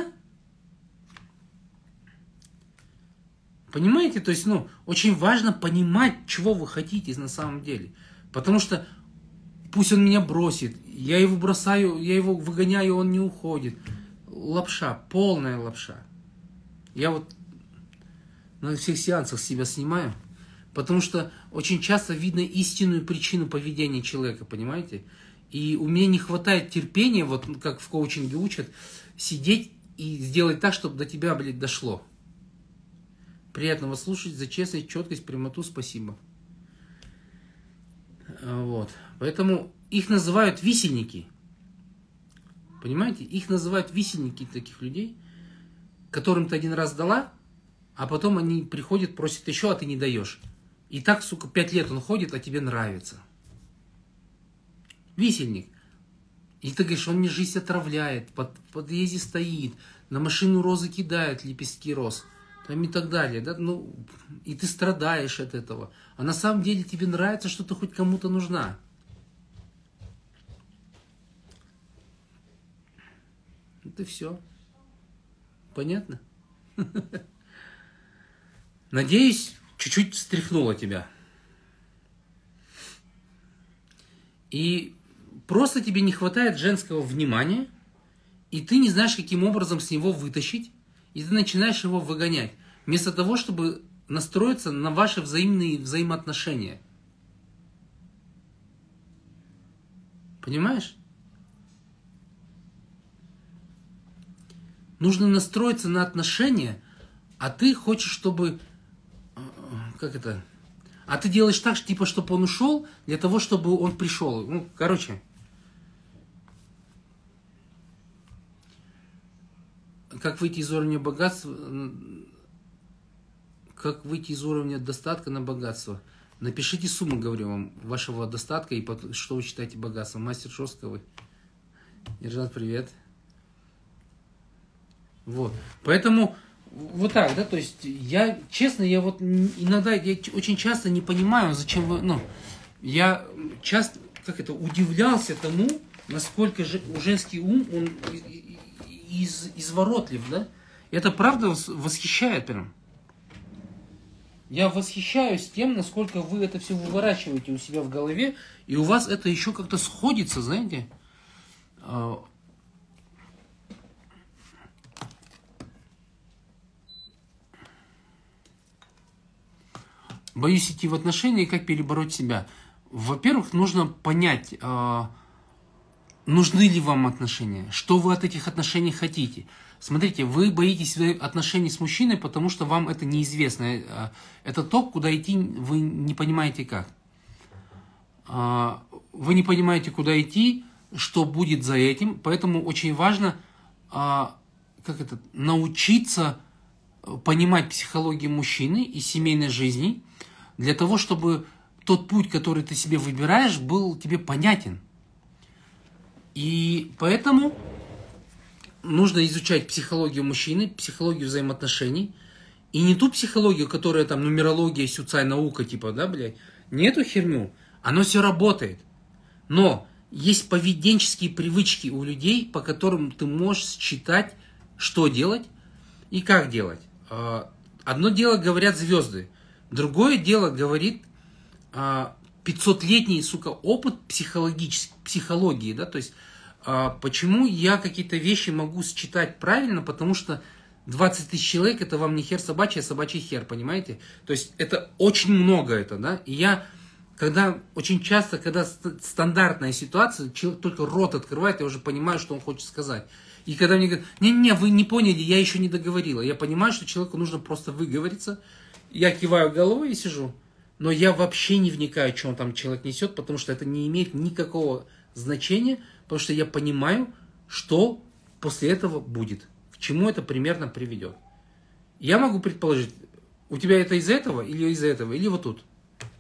Понимаете? То есть, ну, очень важно понимать, чего вы хотите на самом деле. Потому что пусть он меня бросит, я его бросаю, я его выгоняю, он не уходит. Лапша, полная лапша. Я вот на всех сеансах себя снимаю, потому что очень часто видно истинную причину поведения человека, понимаете? И у меня не хватает терпения, вот как в коучинге учат, сидеть и сделать так, чтобы до тебя, блядь, дошло. Приятно вас слушать, за честность, четкость, прямоту, спасибо. Вот. Поэтому их называют висельники. Понимаете? Их называют висельники таких людей, которым ты один раз дала, а потом они приходят, просят еще, а ты не даешь. И так, сука, пять лет он ходит, а тебе нравится. Висельник. И ты говоришь, он мне жизнь отравляет, под, в подъезде стоит, на машину розы кидает, лепестки роз. Там и так далее, да, ну, и ты страдаешь от этого. А на самом деле тебе нравится, что ты хоть кому-то нужна. Это все. Понятно? Надеюсь, чуть-чуть встряхнуло тебя. И просто тебе не хватает женского внимания, и ты не знаешь, каким образом с него вытащить, и ты начинаешь его выгонять, вместо того, чтобы настроиться на ваши взаимные взаимоотношения. Понимаешь? Нужно настроиться на отношения, А ты хочешь, чтобы... Как это? А ты делаешь так, типа, чтобы он ушел, для того, чтобы он пришел. Ну, короче. Как выйти из уровня богатства... Как выйти из уровня достатка на богатство? Напишите сумму, говорю вам, вашего достатка и что вы считаете богатством. Мастер Шостковый. Ержан, привет. Вот. Поэтому вот так, да, то есть я, честно, я вот иногда, я очень часто не понимаю, зачем вы, ну, я часто, как это, удивлялся тому, насколько же, женский ум, он из, изворотлив, да. Это правда восхищает прям. Я восхищаюсь тем, насколько вы это все выворачиваете у себя в голове, и у вас это еще как-то сходится, знаете. Боюсь идти в отношения, как перебороть себя. Во-первых, нужно понять, нужны ли вам отношения, что вы от этих отношений хотите. Смотрите, вы боитесь отношений с мужчиной, потому что вам это неизвестно. Это то, куда идти вы не понимаете как. Вы не понимаете, куда идти, что будет за этим. Поэтому очень важно как это, научиться понимать психологию мужчины и семейной жизни, для того, чтобы тот путь, который ты себе выбираешь, был тебе понятен. И поэтому... нужно изучать психологию мужчины, психологию взаимоотношений. И не ту психологию, которая там нумерология, сюцай, наука, типа, да, блядь. Не эту херню. Оно все работает. Но есть поведенческие привычки у людей, по которым ты можешь считать, что делать и как делать. Одно дело говорят звезды. Другое дело говорит пятисотлетний, сука, опыт психологический, психологии, да, то есть... Почему я какие-то вещи могу считать правильно? Потому что двадцать тысяч человек это вам не хер собачий, а собачий хер, понимаете? То есть это очень много это, да? И я, когда очень часто, когда стандартная ситуация, человек только рот открывает, я уже понимаю, что он хочет сказать. И когда мне говорят, не-не, вы не поняли, я еще не договорила. Я понимаю, что человеку нужно просто выговориться. Я киваю головой и сижу. Но я вообще не вникаю, что он там человек несет, потому что это не имеет никакого значения, потому что я понимаю, что после этого будет, к чему это примерно приведет. Я могу предположить, у тебя это из этого, или из этого, или вот тут.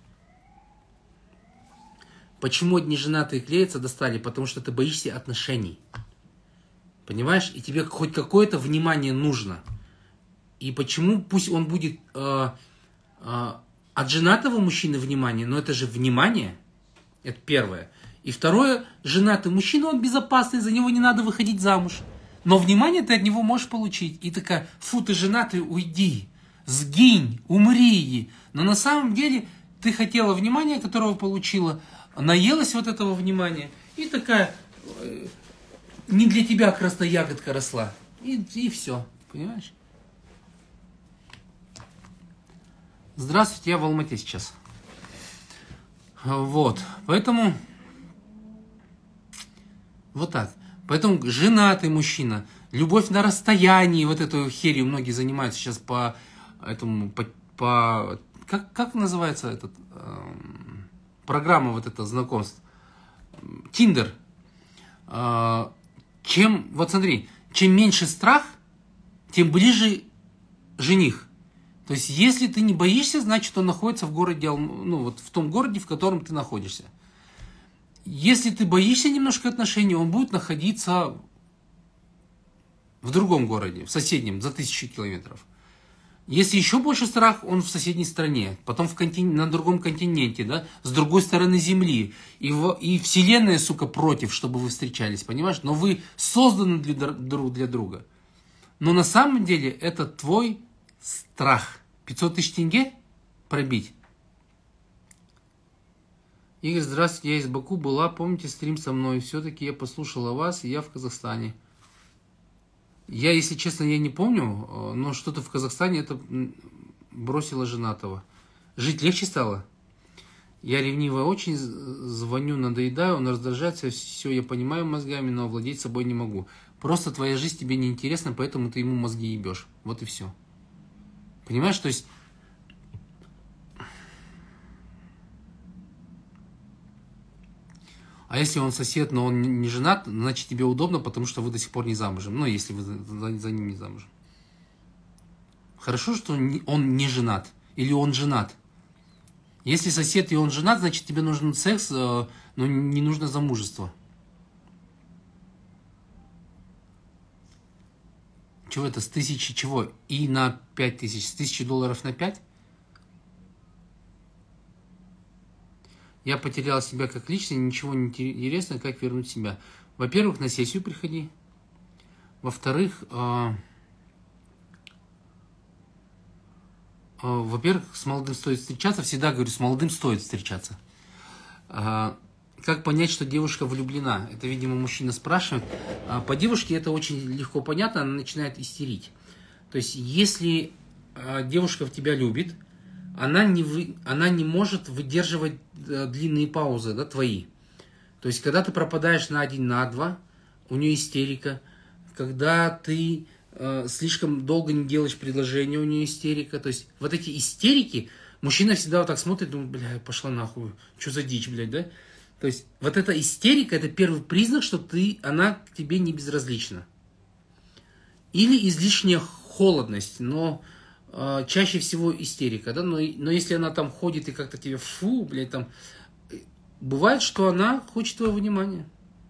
Почему одни женатые клеятся достали? Потому что ты боишься отношений. Понимаешь? И тебе хоть какое-то внимание нужно. И почему пусть он будет э, э, от женатого мужчины внимание, но это же внимание. Это первое. И второе, женатый мужчина, он безопасный, за него не надо выходить замуж. Но внимание ты от него можешь получить. И такая, фу, ты женатый, уйди, сгинь, умри. Но на самом деле ты хотела внимания, которого получила, наелась вот этого внимания. И такая, не для тебя красная ягодка росла. И, и все, понимаешь? Здравствуйте, я в Алмате сейчас. Вот, поэтому... Вот так. Поэтому женатый мужчина, любовь на расстоянии, вот эту херью многие занимаются сейчас по этому, по, по как, как называется этот, э, программа вот эта знакомств? Тиндер. Э, чем, вот смотри, чем меньше страх, тем ближе жених. То есть, если ты не боишься, значит, он находится в городе, ну, вот в том городе, в котором ты находишься. Если ты боишься немножко отношений, он будет находиться в другом городе, в соседнем, за тысячу километров. Если еще больше страх, он в соседней стране, потом в контин... на другом континенте, да, с другой стороны Земли. И, в... и Вселенная, сука, против, чтобы вы встречались, понимаешь? Но вы созданы для... друг для друга. Но на самом деле это твой страх. пятьсот тысяч тенге пробить. Игорь, здравствуйте, я из Баку была, помните стрим со мной? Все-таки я послушала вас, и я в Казахстане. Я, если честно, я не помню, но что-то в Казахстане это бросила женатого. Жить легче стало? Я ревнивая очень, звоню, надоедаю, он раздражается, все я понимаю мозгами, но овладеть собой не могу. Просто твоя жизнь тебе не интересна, поэтому ты ему мозги ебешь. Вот и все. Понимаешь, то есть... А если он сосед, но он не женат, значит тебе удобно, потому что вы до сих пор не замужем. Ну, если вы за, за ним не замужем. Хорошо, что он не женат. Или он женат. Если сосед и он женат, значит тебе нужен секс, но не нужно замужество. Чего это? С тысячи чего? И на пять тысяч. С тысячи долларов на пять? Я потерял себя как личность, ничего не интересно, как вернуть себя. Во-первых, на сессию приходи. Во-вторых, э, э, во-первых, с молодым стоит встречаться. Всегда говорю, с молодым стоит встречаться. Э, как понять, что девушка влюблена? Это, видимо, мужчина спрашивает. Э, по девушке это очень легко понятно, она начинает истерить. То есть, если э, девушка в тебя любит, Она не, вы, она не может выдерживать э, длинные паузы, да, твои. То есть, когда ты пропадаешь на один, на два, у нее истерика. Когда ты э, слишком долго не делаешь предложение, у нее истерика. То есть, вот эти истерики, мужчина всегда вот так смотрит, думает, бля, пошла нахуй, что за дичь, блядь, да? То есть, вот эта истерика, это первый признак, что ты, она к тебе не безразлична. Или излишняя холодность, но... чаще всего истерика, да, но, но если она там ходит и как-то тебе, фу, блядь, там, бывает, что она хочет твоего внимания.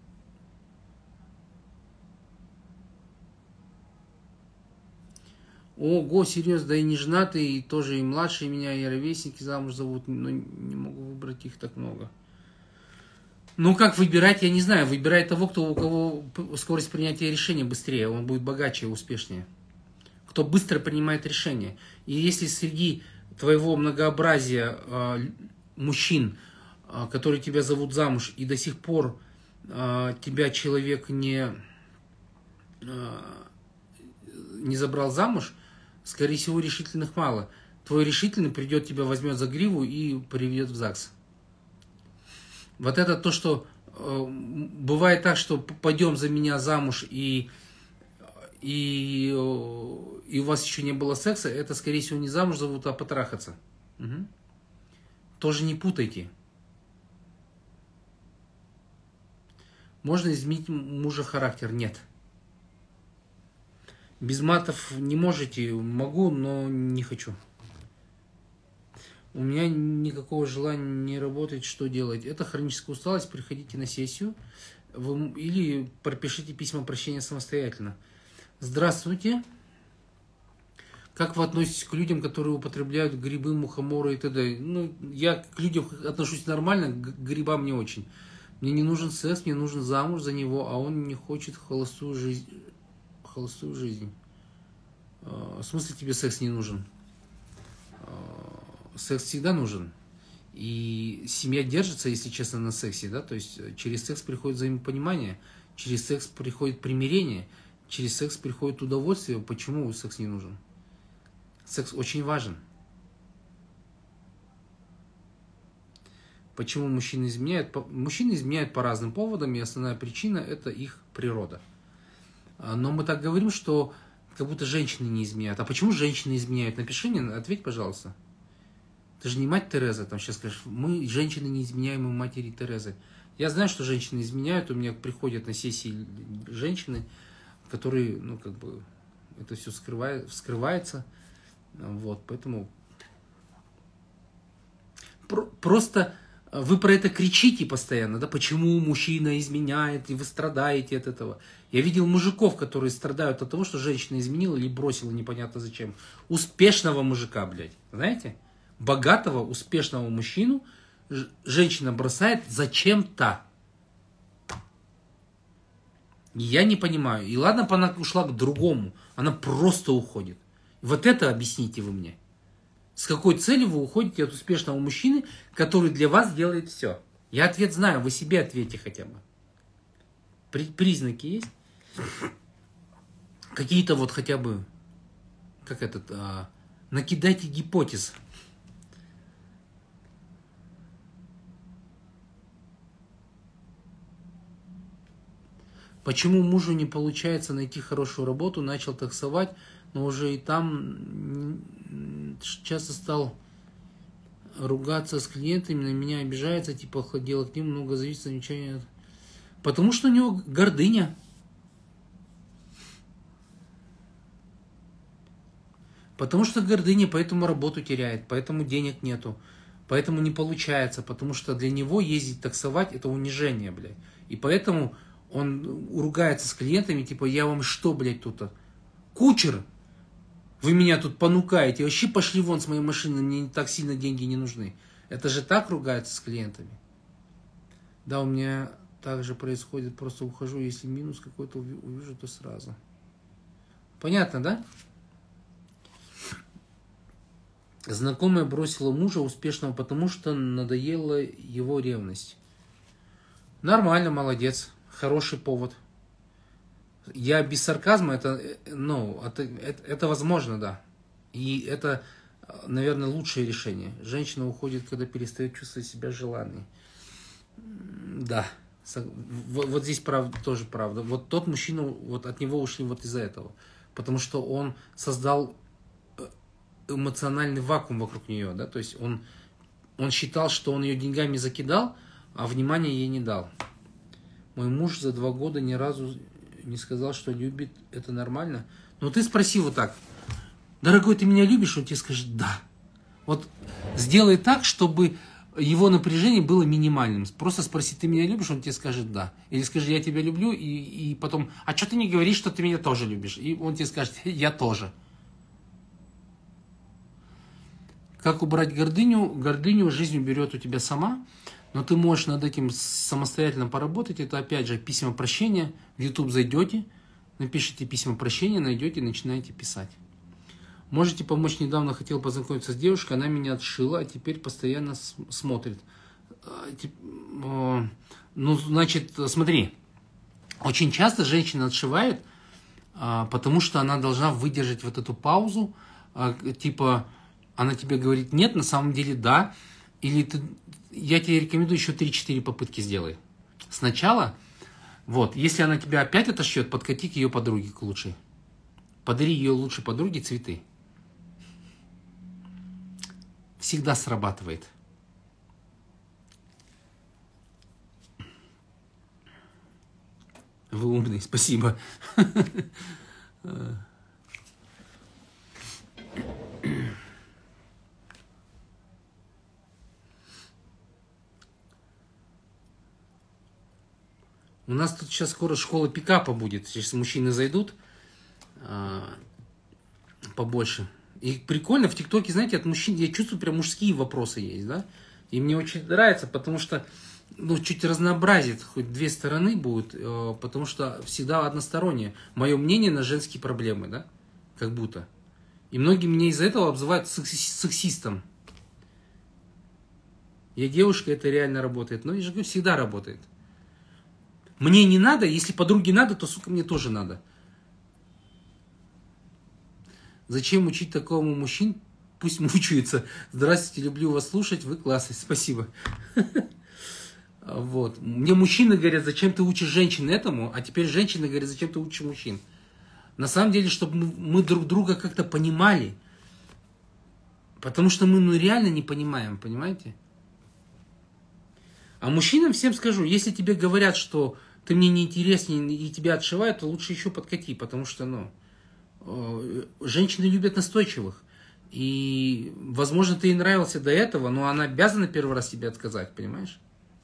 Ого, серьезно, да и не женатый, и тоже и младшие меня, и ровесники замуж зовут, но не могу выбрать их так много. Ну, как выбирать, я не знаю, выбирай того, кто, у кого скорость принятия решения быстрее, он будет богаче и успешнее. Кто быстро принимает решения. И если среди твоего многообразия э, мужчин, э, которые тебя зовут замуж, и до сих пор э, тебя человек не, э, не забрал замуж, скорее всего, решительных мало. Твой решительный придет, тебя возьмет за гриву и приведет в ЗАГС. Вот это то, что э, бывает так, что пойдем за меня замуж и... И, и у вас еще не было секса, это, скорее всего, не замуж зовут, а потрахаться. Угу. Тоже не путайте. Можно изменить мужа характер? Нет. Без матов не можете? Могу, но не хочу. У меня никакого желания не работать, что делать. Это хроническая усталость, приходите на сессию вы, или пропишите письма прощения самостоятельно. Здравствуйте. Как вы относитесь к людям, которые употребляют грибы, мухоморы и т.д.? Ну, я к людям отношусь нормально, к грибам не очень. Мне не нужен секс, мне нужен замуж за него, а он не хочет холостую жизнь. Холостую жизнь. В смысле тебе секс не нужен? Секс всегда нужен. И семья держится, если честно, на сексе, да? То есть через секс приходит взаимопонимание, через секс приходит примирение. Через секс приходит удовольствие. Почему секс не нужен? Секс очень важен. Почему мужчины изменяют? Мужчины изменяют по разным поводам, и основная причина – это их природа. Но мы так говорим, что как будто женщины не изменяют. А почему женщины изменяют? Напиши мне, ответь, пожалуйста. Ты же не мать Тереза, там сейчас скажешь, мы, женщины, не изменяем, мы матери Терезы. Я знаю, что женщины изменяют, у меня приходят на сессии женщины, которые, ну, как бы, это все скрывает, вскрывается, вот, поэтому Про, просто вы про это кричите постоянно, да, почему мужчина изменяет, и вы страдаете от этого. Я видел мужиков, которые страдают от того, что женщина изменила или бросила непонятно зачем. Успешного мужика, блядь, знаете, богатого, успешного мужчину женщина бросает зачем-то. Я не понимаю. И ладно бы она ушла к другому. Она просто уходит. Вот это объясните вы мне. С какой целью вы уходите от успешного мужчины, который для вас делает все? Я ответ знаю. Вы себе ответьте хотя бы. При, признаки есть? Какие-то вот хотя бы... Как этот... А, накидайте гипотез. Почему мужу не получается найти хорошую работу, начал таксовать, но уже и там часто стал ругаться с клиентами, на меня обижается, типа охладела к ним, много зависит замечания. Потому что у него гордыня. Потому что гордыня, поэтому работу теряет, поэтому денег нету, поэтому не получается, потому что для него ездить таксовать это унижение, блядь. И поэтому он ругается с клиентами, типа, я вам что, блядь, тут? Кучер? Вы меня тут понукаете, вообще пошли вон с моей машины, мне так сильно деньги не нужны. Это же так ругается с клиентами. Да, у меня также происходит, просто ухожу, если минус какой-то увижу, то сразу. Понятно, да? Знакомая бросила мужа успешного, потому что надоела его ревность. Нормально, молодец, хороший повод. Я без сарказма, это, ну, это, это, это возможно, да. И это, наверное, лучшее решение. Женщина уходит, когда перестает чувствовать себя желанной. Да, вот, вот здесь правда, тоже правда. Вот тот мужчина, вот от него ушли вот из-за этого. Потому что он создал эмоциональный вакуум вокруг нее, да, то есть он, он считал, что он ее деньгами закидал, а внимания ей не дал. Мой муж за два года ни разу не сказал, что любит, это нормально. Но ты спроси вот так, дорогой, ты меня любишь? Он тебе скажет, да. Вот сделай так, чтобы его напряжение было минимальным. Просто спроси, ты меня любишь? Он тебе скажет, да. Или скажи, я тебя люблю, и, и потом, а что ты не говоришь, что ты меня тоже любишь? И он тебе скажет, я тоже. Как убрать гордыню? Гордыню жизнь уберет у тебя сама, но ты можешь над этим самостоятельно поработать. Это опять же письма прощения. В YouTube зайдете, напишите письма прощения, найдете, начинаете писать. Можете помочь? Недавно хотел познакомиться с девушкой, она меня отшила, а теперь постоянно смотрит. Ну, значит, смотри, очень часто женщина отшивает, потому что она должна выдержать вот эту паузу, типа... Она тебе говорит, нет, на самом деле да. Или ты, я тебе рекомендую еще три-четыре попытки сделай. Сначала, вот, если она тебя опять отошьет, подкати к ее подруге к лучшей. Подари ее лучшей подруге цветы. Всегда срабатывает. Вы умный, спасибо. У нас тут сейчас скоро школа пикапа будет. Сейчас мужчины зайдут а, побольше. И прикольно, в ТикТоке, знаете, от мужчин, я чувствую, прям мужские вопросы есть, да? И мне очень нравится, потому что, ну, чуть разнообразит, хоть две стороны будут, э, потому что всегда одностороннее. Мое мнение на женские проблемы, да? Как будто. И многие меня из-за этого обзывают сексистом. Я девушка, это реально работает. Но я же говорю, всегда работает. Мне не надо, если подруге надо, то, сука, мне тоже надо. Зачем учить такому мужчин? Пусть мучаются. Здравствуйте, люблю вас слушать, вы классный, спасибо. Вот. Мне мужчины говорят, зачем ты учишь женщин этому, а теперь женщины говорят, зачем ты учишь мужчин. На самом деле, чтобы мы, мы друг друга как-то понимали. Потому что мы ну, реально не понимаем, понимаете? А мужчинам всем скажу, если тебе говорят, что ты мне не интересен и тебя отшивают, то лучше еще подкати, потому что, ну, женщины любят настойчивых. И, возможно, ты ей нравился до этого, но она обязана первый раз тебе отказать, понимаешь?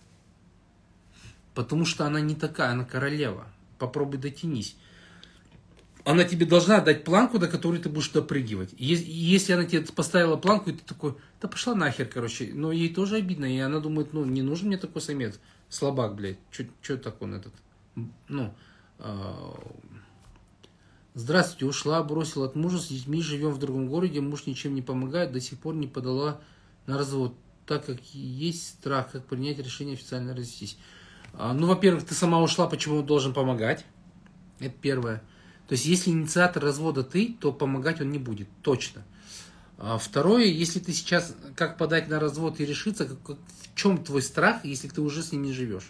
Потому что она не такая, она королева. Попробуй дотянись. Она тебе должна дать планку, до которой ты будешь допрыгивать. И если она тебе поставила планку, и ты такой, да пошла нахер, короче. Но ей тоже обидно, и она думает, ну, не нужен мне такой самец. Слабак, блядь. Че так он этот? Ну, э, здравствуйте, ушла, бросила от мужа, с детьми, живем в другом городе, муж ничем не помогает, до сих пор не подала на развод, так как есть страх, как принять решение официально развестись. А, ну, во-первых, ты сама ушла, почему он должен помогать? Это первое. То есть, если инициатор развода ты, то помогать он не будет, точно. А второе, если ты сейчас, как подать на развод и решиться, как, как, в чем твой страх, если ты уже с ним не живешь?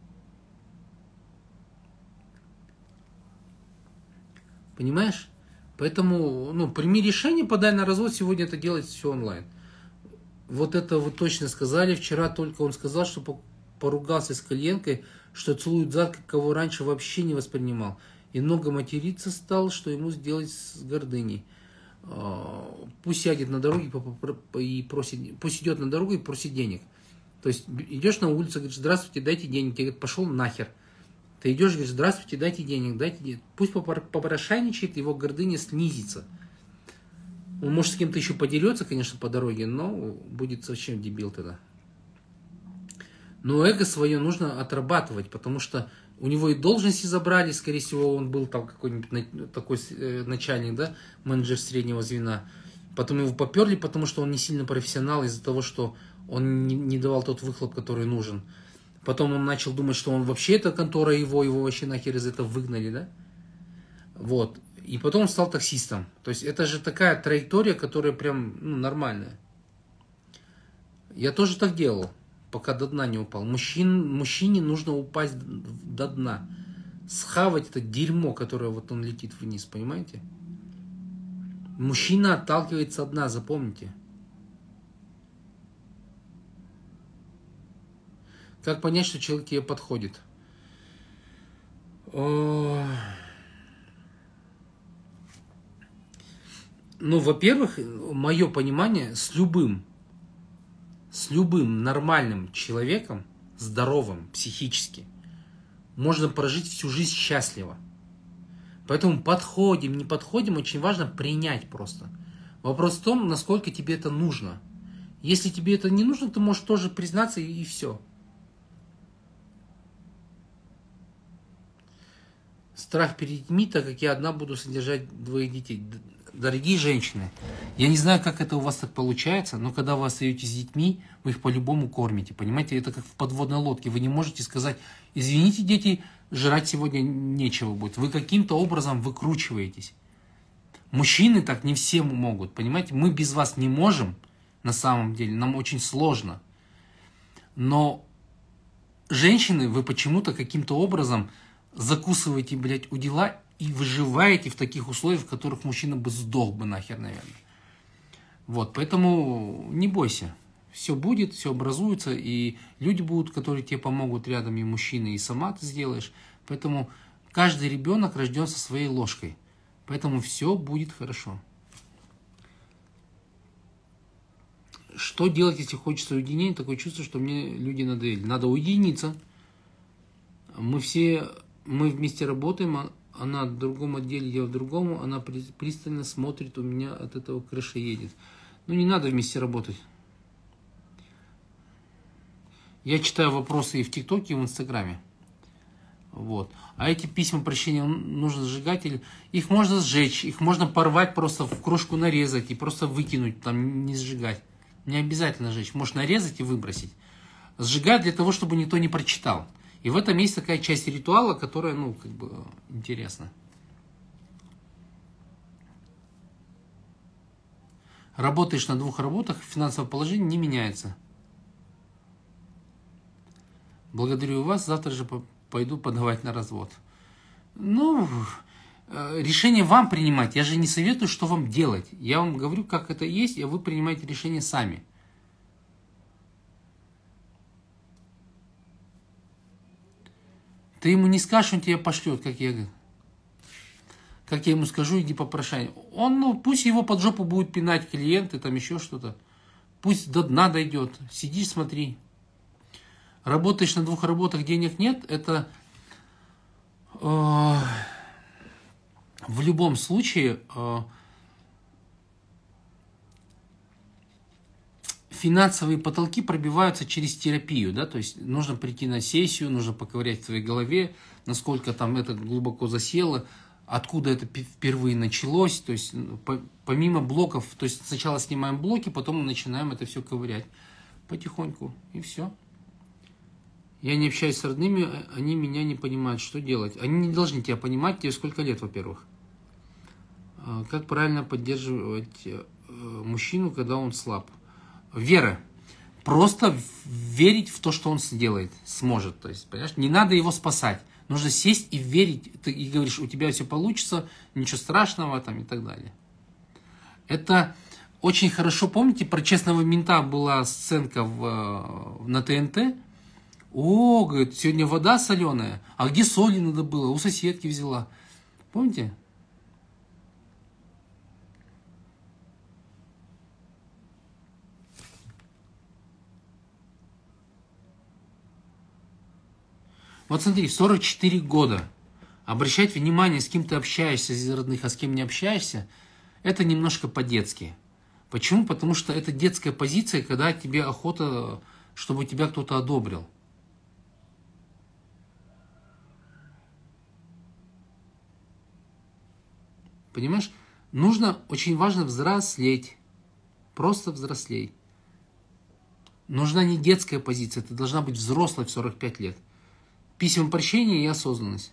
Понимаешь? Поэтому, ну, прими решение, подай на развод, сегодня это делается все онлайн. Вот это вы точно сказали. Вчера только он сказал, что поругался с клиенткой, что целует зад, кого раньше вообще не воспринимал. И много материться стал, что ему сделать с гордыней. Пусть сядет на дороге и просит, пусть идет на дорогу и просит денег. То есть идешь на улицу, говоришь, здравствуйте, дайте денег. Тебе говорят, пошел нахер. Ты идешь, говоришь, здравствуйте, дайте денег, дайте денег. Пусть попрошайничает, его гордыня снизится. Он может с кем-то еще поделиться, конечно, по дороге, но будет совсем дебил тогда. Но эго свое нужно отрабатывать, потому что у него и должности забрали, скорее всего, он был там какой-нибудь такой начальник, да, менеджер среднего звена. Потом его поперли, потому что он не сильно профессионал из-за того, что он не давал тот выхлоп, который нужен. Потом он начал думать, что он вообще, эта контора его, его вообще нахер из этого выгнали, да? Вот. И потом он стал таксистом. То есть это же такая траектория, которая прям, ну, нормальная. Я тоже так делал, пока до дна не упал. Мужчин, мужчине нужно упасть до дна. Схавать это дерьмо, которое вот он летит вниз, понимаете? Мужчина отталкивается от дна, запомните. Как понять, что человек тебе подходит? О... Ну, во-первых, мое понимание, с любым, с любым нормальным человеком, здоровым, психически, можно прожить всю жизнь счастливо. Поэтому подходим, не подходим, очень важно принять просто. Вопрос в том, насколько тебе это нужно. Если тебе это не нужно, ты можешь тоже признаться, и, и все. Страх перед детьми, так как я одна буду содержать двоих детей. Дорогие женщины, я не знаю, как это у вас так получается, но когда вы остаетесь с детьми, вы их по-любому кормите, понимаете? Это как в подводной лодке. Вы не можете сказать, извините, дети, жрать сегодня нечего будет. Вы каким-то образом выкручиваетесь. Мужчины так не все могут, понимаете? Мы без вас не можем, на самом деле, нам очень сложно. Но женщины, вы почему-то каким-то образом закусываете, блядь, у дела и выживаете в таких условиях, в которых мужчина бы сдох бы нахер, наверное. Вот, поэтому не бойся. Все будет, все образуется, и люди будут, которые тебе помогут рядом, и мужчины, и сама ты сделаешь. Поэтому каждый ребенок рожден со своей ложкой. Поэтому все будет хорошо. Что делать, если хочется уединения? Такое чувство, что мне люди надоели. Надо уединиться. Мы все, мы вместе работаем, она в другом отделе, я в другом, она пристально смотрит, у меня от этого крыша едет. Ну, не надо вместе работать. Я читаю вопросы и в ТикТоке, и в Инстаграме. Вот. А эти письма прощения нужно сжигать, или их можно сжечь, их можно порвать, просто в крошку нарезать и просто выкинуть, там не сжигать. Не обязательно сжечь, можешь нарезать и выбросить. Сжигать для того, чтобы никто не прочитал. И в этом есть такая часть ритуала, которая, ну, как бы, интересна. Работаешь на двух работах, финансовое положение не меняется. Благодарю вас, завтра же пойду подавать на развод. Ну, решение вам принимать. Я же не советую, что вам делать. Я вам говорю, как это есть, а вы принимаете решение сами. Ты ему не скажешь, он тебя пошлет, как я, как я ему скажу, иди попрошай. Он, ну, пусть его под жопу будут пинать клиенты, там еще что-то. Пусть до дна дойдет. Сидишь, смотри. Работаешь на двух работах, денег нет, это э, в любом случае э, финансовые потолки пробиваются через терапию, да, то есть нужно прийти на сессию, нужно поковырять в твоей голове, насколько там это глубоко засело, откуда это впервые началось, то есть помимо блоков, то есть сначала снимаем блоки, потом мы начинаем это все ковырять потихоньку, и все. Я не общаюсь с родными, они меня не понимают, что делать. Они не должны тебя понимать, тебе сколько лет, во-первых. Как правильно поддерживать мужчину, когда он слаб? Вера. Просто верить в то, что он сделает, сможет. То есть, понимаешь, не надо его спасать. Нужно сесть и верить. Ты и говоришь, у тебя все получится, ничего страшного там и так далее. Это очень хорошо, помните, про честного мента была сценка в, на ТНТ? О, говорит, сегодня вода соленая. А где соли надо было? У соседки взяла. Помните? Вот смотри, сорок четыре года. Обращать внимание, с кем ты общаешься из родных, а с кем не общаешься, это немножко по-детски. Почему? Потому что это детская позиция, когда тебе охота, чтобы тебя кто-то одобрил. Понимаешь? Нужно, очень важно взрослеть. Просто взрослей. Нужна не детская позиция, ты должна быть взрослой в сорок пять лет. Письма прощения и осознанность.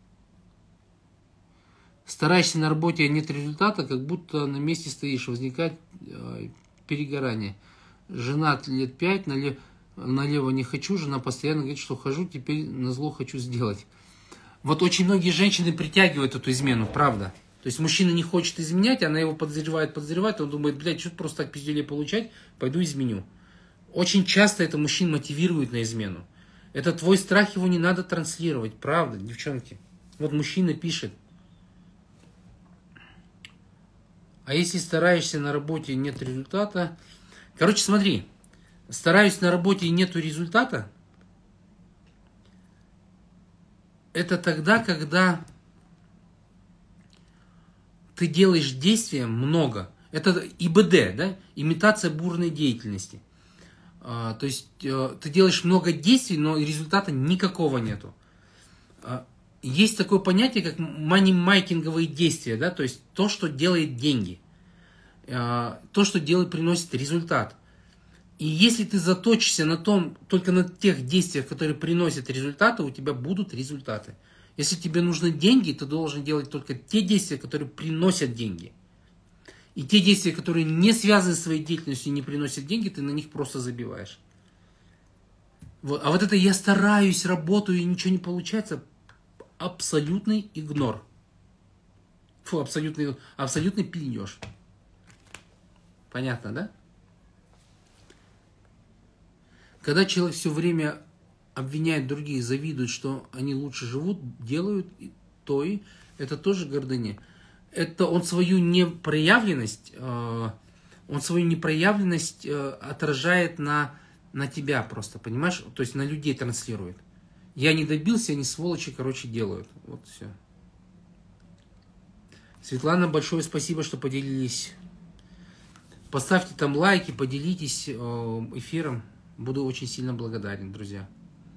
Стараешься на работе, а нет результата, как будто на месте стоишь, возникает э, перегорание. Женат лет пять, налево, налево не хочу, жена постоянно говорит, что хожу, теперь назло хочу сделать. Вот очень многие женщины притягивают эту измену, правда. То есть мужчина не хочет изменять, она его подозревает, подозревает, он думает, блядь, что просто так пиздюлей получать, пойду изменю. Очень часто это мужчин мотивирует на измену. Это твой страх, его не надо транслировать, правда, девчонки. Вот мужчина пишет. А если стараешься на работе и нет результата... Короче, смотри, стараюсь на работе и нету результата, это тогда, когда ты делаешь действия много. Это И Б Д, да? Имитация бурной деятельности. А, то есть а, ты делаешь много действий, но результата никакого нету. А, есть такое понятие, как манимайкинговые действия, да? То есть то, что делает деньги. А, то, что делает, приносит результат. И если ты заточишься на том, только на тех действиях, которые приносят результаты, у тебя будут результаты. Если тебе нужны деньги, ты должен делать только те действия, которые приносят деньги. И те действия, которые не связаны с своей деятельностью и не приносят деньги, ты на них просто забиваешь. Вот. А вот это я стараюсь, работаю и ничего не получается, абсолютный игнор. Фу, абсолютный, абсолютный пиздеж. Понятно, да? Когда человек все время обвиняет других, завидует, что они лучше живут, делают то и это тоже гордыня. Это он свою непроявленность, э, он свою непроявленность э, отражает на, на тебя просто, понимаешь? То есть на людей транслирует. Я не добился, они сволочи, короче, делают. Вот все. Светлана, большое спасибо, что поделились. Поставьте там лайки, поделитесь э, эфиром. Буду очень сильно благодарен, друзья.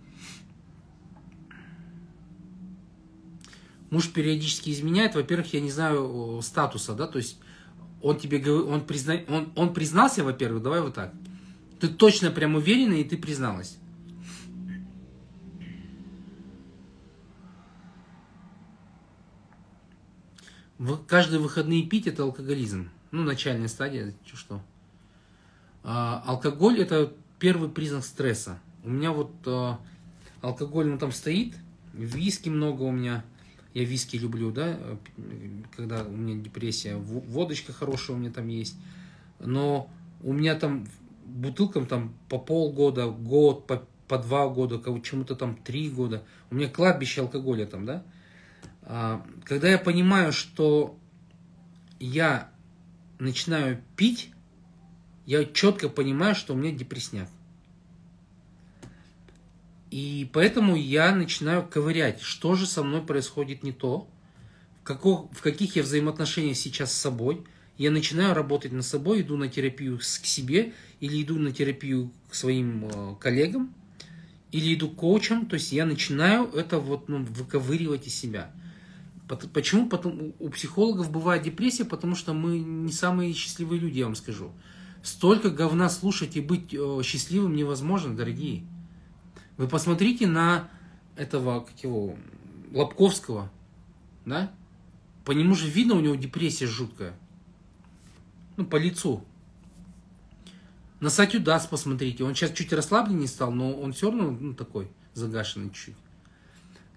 Муж периодически изменяет. Во-первых, я не знаю статуса, да, то есть он тебе он, призна, он, он признался, во-первых, давай вот так. Ты точно прям уверена, и ты призналась. В каждые выходные пить — это алкоголизм. Ну, начальная стадия, что. А, алкоголь — это первый признак стресса. У меня вот а, алкоголь, ну, там стоит, виски много у меня. Я виски люблю, да, когда у меня депрессия. Водочка хорошая у меня там есть. Но у меня там бутылкам там по полгода, год, по, по два года, чему-то там три года. У меня кладбище алкоголя там, да. А, когда я понимаю, что я начинаю пить, я четко понимаю, что у меня депрессняк. И поэтому я начинаю ковырять, что же со мной происходит не то, в, каков, в каких я взаимоотношениях сейчас с собой. Я начинаю работать над собой, иду на терапию к себе, или иду на терапию к своим э, коллегам, или иду к коучам. То есть я начинаю это вот, ну, выковыривать из себя. Почему? Потому, у психологов бывает депрессия, потому что мы не самые счастливые люди, я вам скажу. Столько говна слушать и быть э, счастливым невозможно, дорогие. Вы посмотрите на этого, как его, Лобковского, да? По нему же видно, у него депрессия жуткая. Ну, по лицу. На Сатью Дас посмотрите, он сейчас чуть расслабленнее стал, но он все равно, ну, такой загашенный чуть-чуть.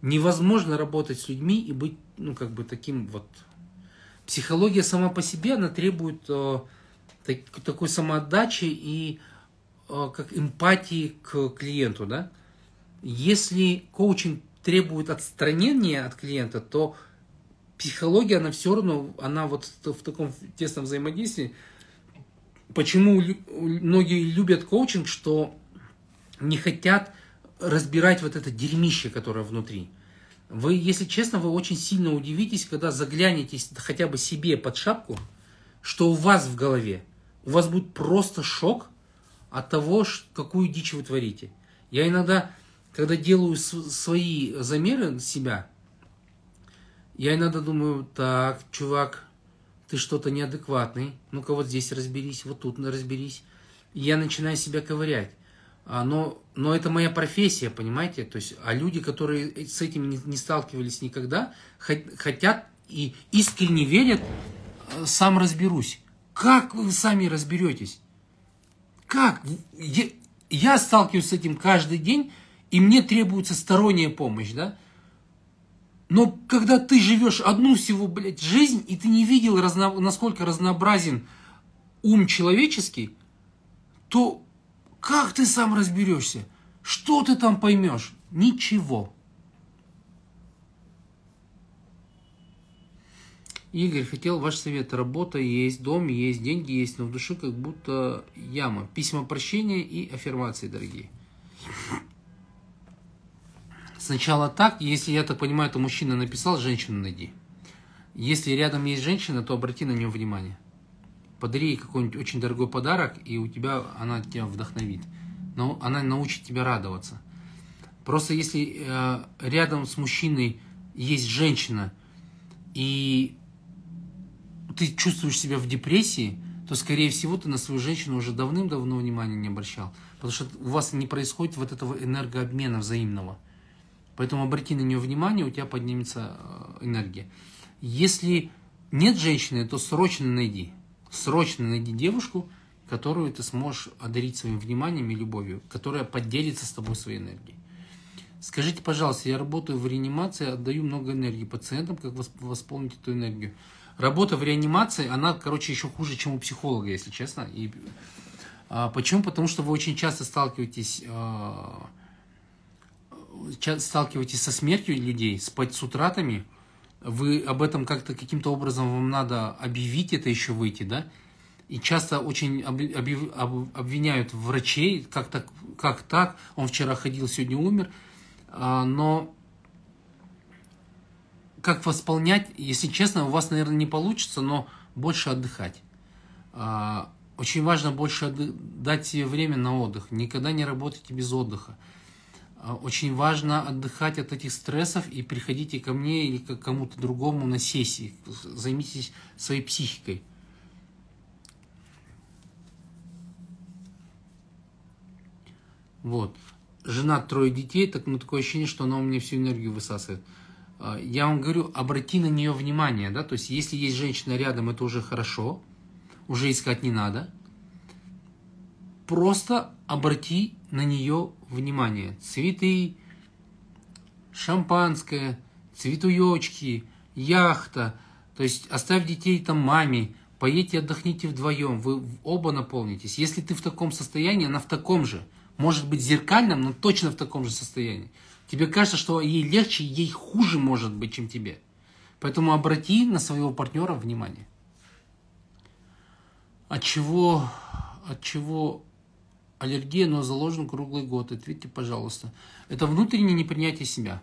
Невозможно работать с людьми и быть, ну, как бы таким вот. Психология сама по себе, она требует э, так, такой самоотдачи и э, как эмпатии к клиенту, да. Если коучинг требует отстранения от клиента, то психология, она все равно, она вот в таком тесном взаимодействии. Почему многие любят коучинг, что не хотят разбирать вот это дерьмище, которое внутри. Вы, если честно, вы очень сильно удивитесь, когда заглянете хотя бы себе под шапку, что у вас в голове. У вас будет просто шок от того, какую дичь вы творите. Я иногда, когда делаю свои замеры себя, я иногда думаю, так, чувак, ты что-то неадекватный, ну-ка вот здесь разберись, вот тут разберись. И я начинаю себя ковырять. А, но, но это моя профессия, понимаете? То есть, а люди, которые с этим не, не сталкивались никогда, хотят и искренне верят, сам разберусь. Как вы сами разберетесь? Как? Я, я сталкиваюсь с этим каждый день, и мне требуется сторонняя помощь, да? Но когда ты живешь одну всего, блядь, жизнь, и ты не видел, разно, насколько разнообразен ум человеческий, то как ты сам разберешься? Что ты там поймешь? Ничего. Игорь, хотел ваш совет. Работа есть, дом есть, деньги есть, но в душе как будто яма. Письма прощения и аффирмации, дорогие. Сначала так, если я так понимаю, то мужчина написал, женщину найди. Если рядом есть женщина, то обрати на нее внимание. Подари ей какой-нибудь очень дорогой подарок, и у тебя она тебя вдохновит. Но она научит тебя радоваться. Просто если э, рядом с мужчиной есть женщина, и ты чувствуешь себя в депрессии, то, скорее всего, ты на свою женщину уже давным-давно внимания не обращал. Потому что у вас не происходит вот этого энергообмена взаимного. Поэтому обрати на нее внимание, у тебя поднимется энергия. Если нет женщины, то срочно найди. Срочно найди девушку, которую ты сможешь одарить своим вниманием и любовью, которая поделится с тобой своей энергией. Скажите, пожалуйста, я работаю в реанимации, отдаю много энергии пациентам, как восполнить эту энергию? Работа в реанимации, она, короче, еще хуже, чем у психолога, если честно. И, а, почему? Потому что вы очень часто сталкиваетесь, а, сталкиваетесь со смертью людей, с, с утратами. Вы об этом как-то каким-то образом вам надо объявить, это еще выйти, да? И часто очень объяв, об, обвиняют врачей, как так, как так, он вчера ходил, сегодня умер. А, но как восполнять, если честно, у вас, наверное, не получится, но больше отдыхать. А, очень важно больше отдых, дать себе время на отдых. Никогда не работайте без отдыха. Очень важно отдыхать от этих стрессов и приходите ко мне или к кому-то другому на сессии. Займитесь своей психикой. Вот. Жена, трое детей, так, ну, такое ощущение, что она у меня всю энергию высасывает. Я вам говорю, обрати на нее внимание, да, то есть если есть женщина рядом, это уже хорошо, уже искать не надо. Просто обрати на нее внимание. Цветы, шампанское, цветуечки, яхта. То есть оставь детей там маме, поедьте, отдохните вдвоем, вы оба наполнитесь. Если ты в таком состоянии, она в таком же. Может быть зеркальном, но точно в таком же состоянии. Тебе кажется, что ей легче, ей хуже может быть, чем тебе. Поэтому обрати на своего партнера внимание. От чего, от чего аллергия, но заложен круглый год? Ответьте, пожалуйста. Это внутреннее непринятие себя.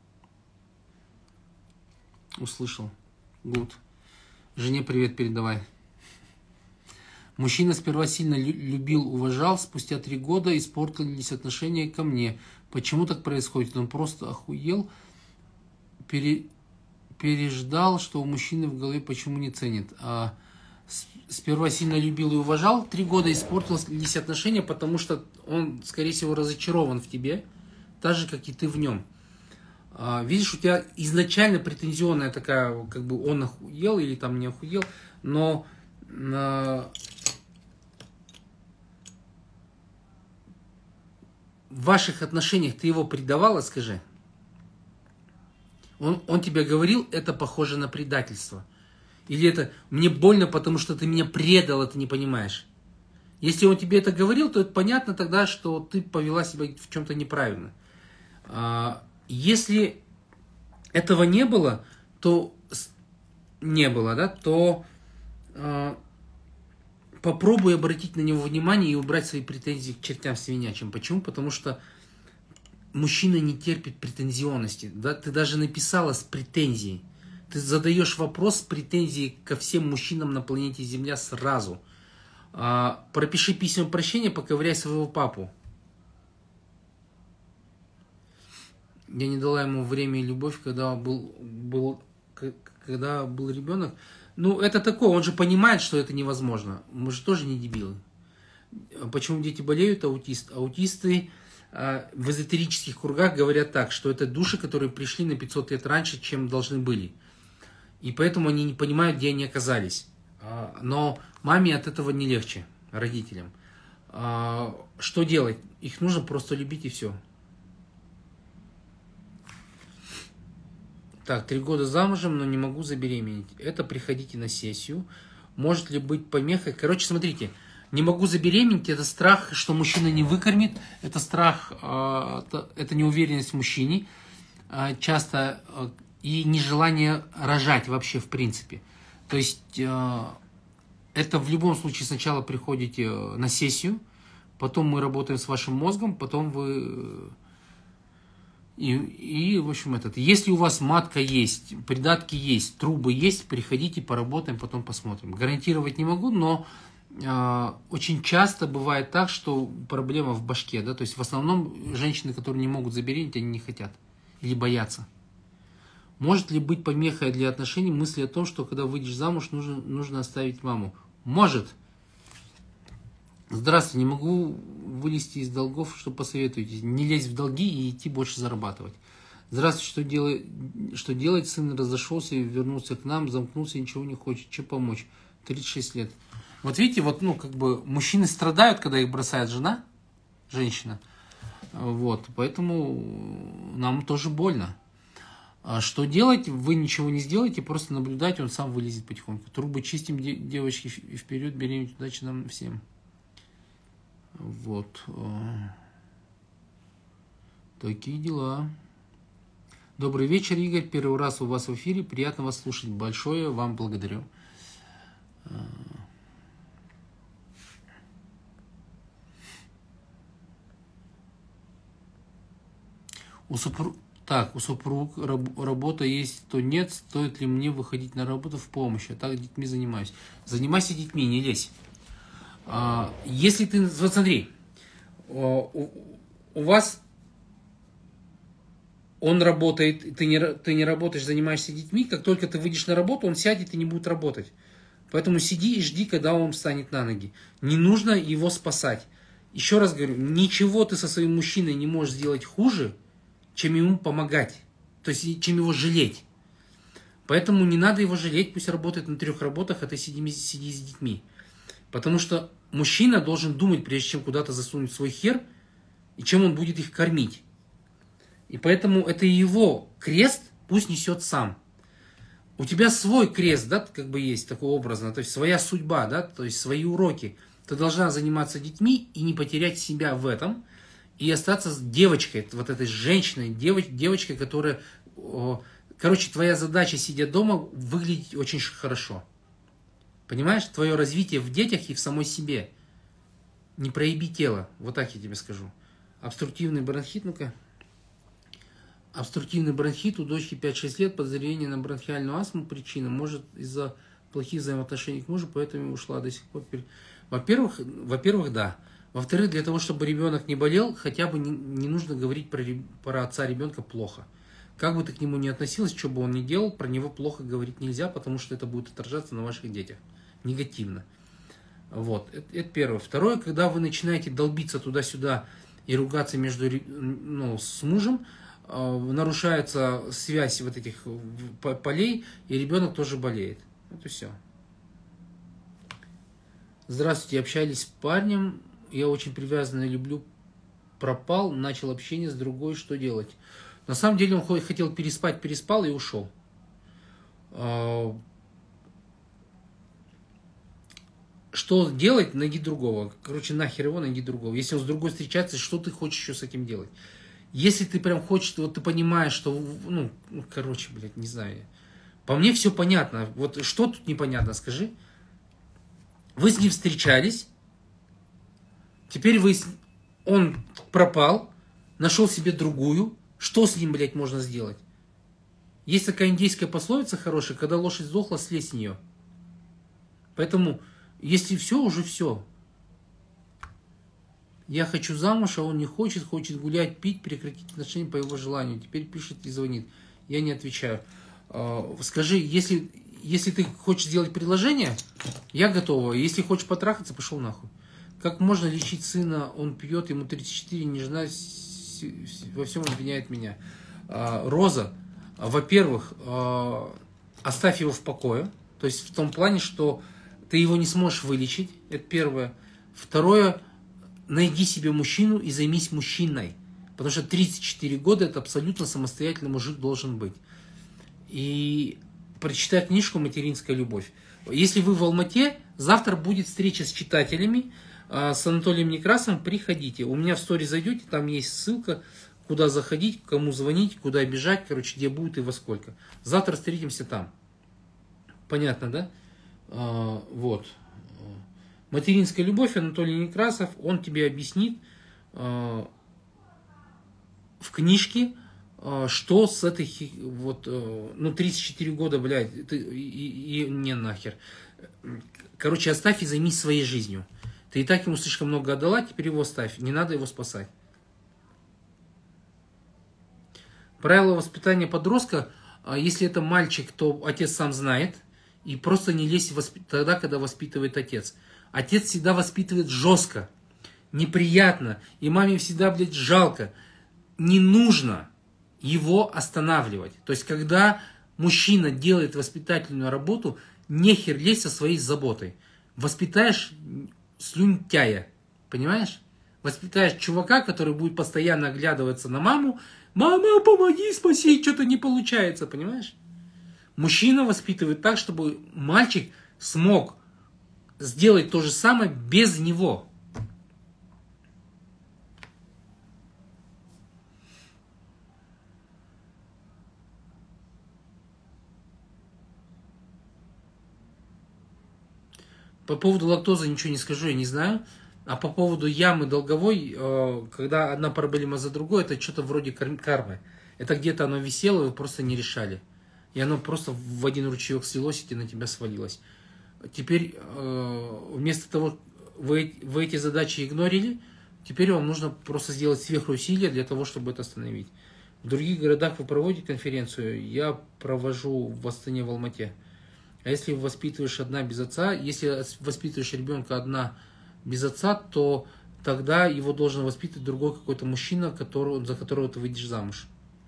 Услышал. Гуд. Жене привет передавай. Мужчина сперва сильно любил, уважал, спустя три года испортились отношения ко мне. Почему так происходит? Он просто охуел, пере, переждал, что у мужчины в голове почему не ценит. А сперва сильно любил и уважал, три года испортились отношения, потому что он, скорее всего, разочарован в тебе, так же, как и ты в нем. А, видишь, у тебя изначально претензионная такая, как бы он охуел или там не охуел, но а, в ваших отношениях ты его предавала, скажи? Он, он тебе говорил, это похоже на предательство. Или это мне больно, потому что ты меня предал, а ты не понимаешь. Если он тебе это говорил, то это понятно тогда, что ты повела себя в чем-то неправильно. А, если этого не было, то не было, да, то а, попробуй обратить на него внимание и убрать свои претензии к чертям свинячим. Почему? Потому что мужчина не терпит претензионности. Да? Ты даже написала с претензией. Ты задаешь вопрос с претензией ко всем мужчинам на планете Земля сразу. А, пропиши письма прощения, поковыряй своего папу. Я не дала ему время и любовь, когда был, был, когда был ребенок. Ну, это такое, он же понимает, что это невозможно. Мы же тоже не дебилы. Почему дети болеют, аутист? Аутисты э, в эзотерических кругах говорят так, что это души, которые пришли на пятьсот лет раньше, чем должны были. И поэтому они не понимают, где они оказались. А, но маме от этого не легче, родителям. А, что делать? Их нужно просто любить и все. Так, три года замужем, но не могу забеременеть. Это приходите на сессию. Может ли быть помехой? Короче, смотрите, не могу забеременеть, это страх, что мужчина не выкормит, это страх, это неуверенность в мужчине, часто и нежелание рожать вообще в принципе. То есть это в любом случае сначала приходите на сессию, потом мы работаем с вашим мозгом, потом вы... И, и, в общем, этот. Если у вас матка есть, придатки есть, трубы есть, приходите, поработаем, потом посмотрим. Гарантировать не могу, но э, очень часто бывает так, что проблема в башке, да, то есть в основном женщины, которые не могут забеременеть, они не хотят или боятся. Может ли быть помехой для отношений мысли о том, что когда выйдешь замуж, нужно, нужно оставить маму? Может. Здравствуйте, не могу вылезти из долгов, что посоветуете? Не лезть в долги и идти больше зарабатывать. Здравствуйте, что делать? Что делать? Сын разошелся и вернулся к нам, замкнулся, ничего не хочет. Чем помочь? тридцать шесть лет. Вот видите, вот, ну, как бы, мужчины страдают, когда их бросает жена, женщина. Вот, поэтому нам тоже больно. А что делать? Вы ничего не сделаете, просто наблюдайте, он сам вылезет потихоньку. Трубы чистим, девочки, и вперед, беременеть, удачи нам всем. Вот. Такие дела. Добрый вечер, Игорь. Первый раз у вас в эфире. Приятно вас слушать. Большое вам благодарю. У супруг... Так, у супруг раб... работа есть, то нет. Стоит ли мне выходить на работу в помощь? А так детьми занимаюсь. Занимайся детьми, не лезь. Если ты, вот смотри, у, у вас он работает, ты не, ты не работаешь, занимаешься детьми, как только ты выйдешь на работу, он сядет и не будет работать. Поэтому сиди и жди, когда он встанет на ноги. Не нужно его спасать. Еще раз говорю, ничего ты со своим мужчиной не можешь сделать хуже, чем ему помогать, то есть чем его жалеть. Поэтому не надо его жалеть, пусть работает на трех работах, а ты сиди, сиди с детьми. Потому что мужчина должен думать, прежде чем куда-то засунуть свой хер, и чем он будет их кормить. И поэтому это его крест, пусть несет сам. У тебя свой крест, да, как бы есть такой образно, то есть своя судьба, да, то есть свои уроки. Ты должна заниматься детьми и не потерять себя в этом, и остаться с девочкой, вот этой женщиной, девоч, девочкой, которая... Короче, твоя задача, сидя дома, выглядеть очень хорошо. Понимаешь, твое развитие в детях и в самой себе. Не проеби тело, вот так я тебе скажу. Обструктивный бронхит, ну-ка. Обструктивный бронхит у дочки пять-шесть лет, подозрение на бронхиальную астму, причина, может из-за плохих взаимоотношений к мужу, поэтому ушла до сих пор. Во-первых, во-первых, да. Во-вторых, для того, чтобы ребенок не болел, хотя бы не, не нужно говорить про, про отца ребенка плохо. Как бы ты к нему ни относилась, что бы он ни делал, про него плохо говорить нельзя, потому что это будет отражаться на ваших детях. Негативно. Вот, это, это первое. Второе, когда вы начинаете долбиться туда-сюда и ругаться между, ну, с мужем, э, нарушается связь вот этих полей, и ребенок тоже болеет. Это все. Здравствуйте, общались с парнем, я очень привязанный, люблю, пропал, начал общение с другой, что делать? На самом деле он хотел переспать, переспал и ушел. Что делать? Найди другого. Короче, нахер его, найди другого. Если он с другой встречается, что ты хочешь еще с этим делать? Если ты прям хочешь, вот ты понимаешь, что, ну, ну короче, блядь, не знаю. По мне все понятно. Вот что тут непонятно, скажи? Вы с ним встречались, теперь вы, он пропал, нашел себе другую. Что с ним, блядь, можно сделать? Есть такая индейская пословица хорошая, когда лошадь сдохла, слезь с нее. Поэтому, если все, уже все. Я хочу замуж, а он не хочет, хочет гулять, пить, прекратить отношения по его желанию. Теперь пишет и звонит. Я не отвечаю. Скажи, если, если ты хочешь сделать предложение, я готова. Если хочешь потрахаться, пошел нахуй. Как можно лечить сына? Он пьет, ему тридцать четыре, не жена, во всем обвиняет меня. Роза, во-первых, оставь его в покое. То есть в том плане, что ты его не сможешь вылечить. Это первое. Второе, найди себе мужчину и займись мужчиной. Потому что тридцать четыре года это абсолютно самостоятельный мужик должен быть. И прочитай книжку «Материнская любовь». Если вы в Алмате, завтра будет встреча с читателями, с Анатолием Некрасовым, приходите. У меня в стори зайдете, там есть ссылка, куда заходить, кому звонить, куда бежать, короче, где будет и во сколько. Завтра встретимся там. Понятно, да? А, вот. «Материнская любовь», Анатолий Некрасов, он тебе объяснит а, в книжке, а, что с этой, вот, ну, тридцать четыре года, блядь, ты, и, и не нахер. Короче, оставь и займись своей жизнью. Ты и так ему слишком много отдала, теперь его оставь. Не надо его спасать. Правило воспитания подростка, если это мальчик, то отец сам знает. И просто не лезь восп... тогда, когда воспитывает отец. Отец всегда воспитывает жестко, неприятно. И маме всегда, блядь, жалко. Не нужно его останавливать. То есть, когда мужчина делает воспитательную работу, нехер лезь со своей заботой. Воспитаешь слюнтяя, понимаешь? Воспитаешь чувака, который будет постоянно оглядываться на маму. Мама, помоги, спаси, что-то не получается, понимаешь? Мужчина воспитывает так, чтобы мальчик смог сделать то же самое без него. По поводу лактозы ничего не скажу, я не знаю. А по поводу ямы долговой, когда одна проблема за другой, это что-то вроде кармы. Это где-то оно висело, вы просто не решали. И оно просто в один ручеек слилось и на тебя свалилось. Теперь вместо того, вы, вы эти задачи игнорили, теперь вам нужно просто сделать сверхусилия для того, чтобы это остановить. В других городах вы проводите конференцию, я провожу в Астане, в Алмате. А если воспитываешь одна без отца, если воспитываешь ребенка одна без отца, то тогда его должен воспитывать другой какой-то мужчина, который, за которого ты выйдешь замуж.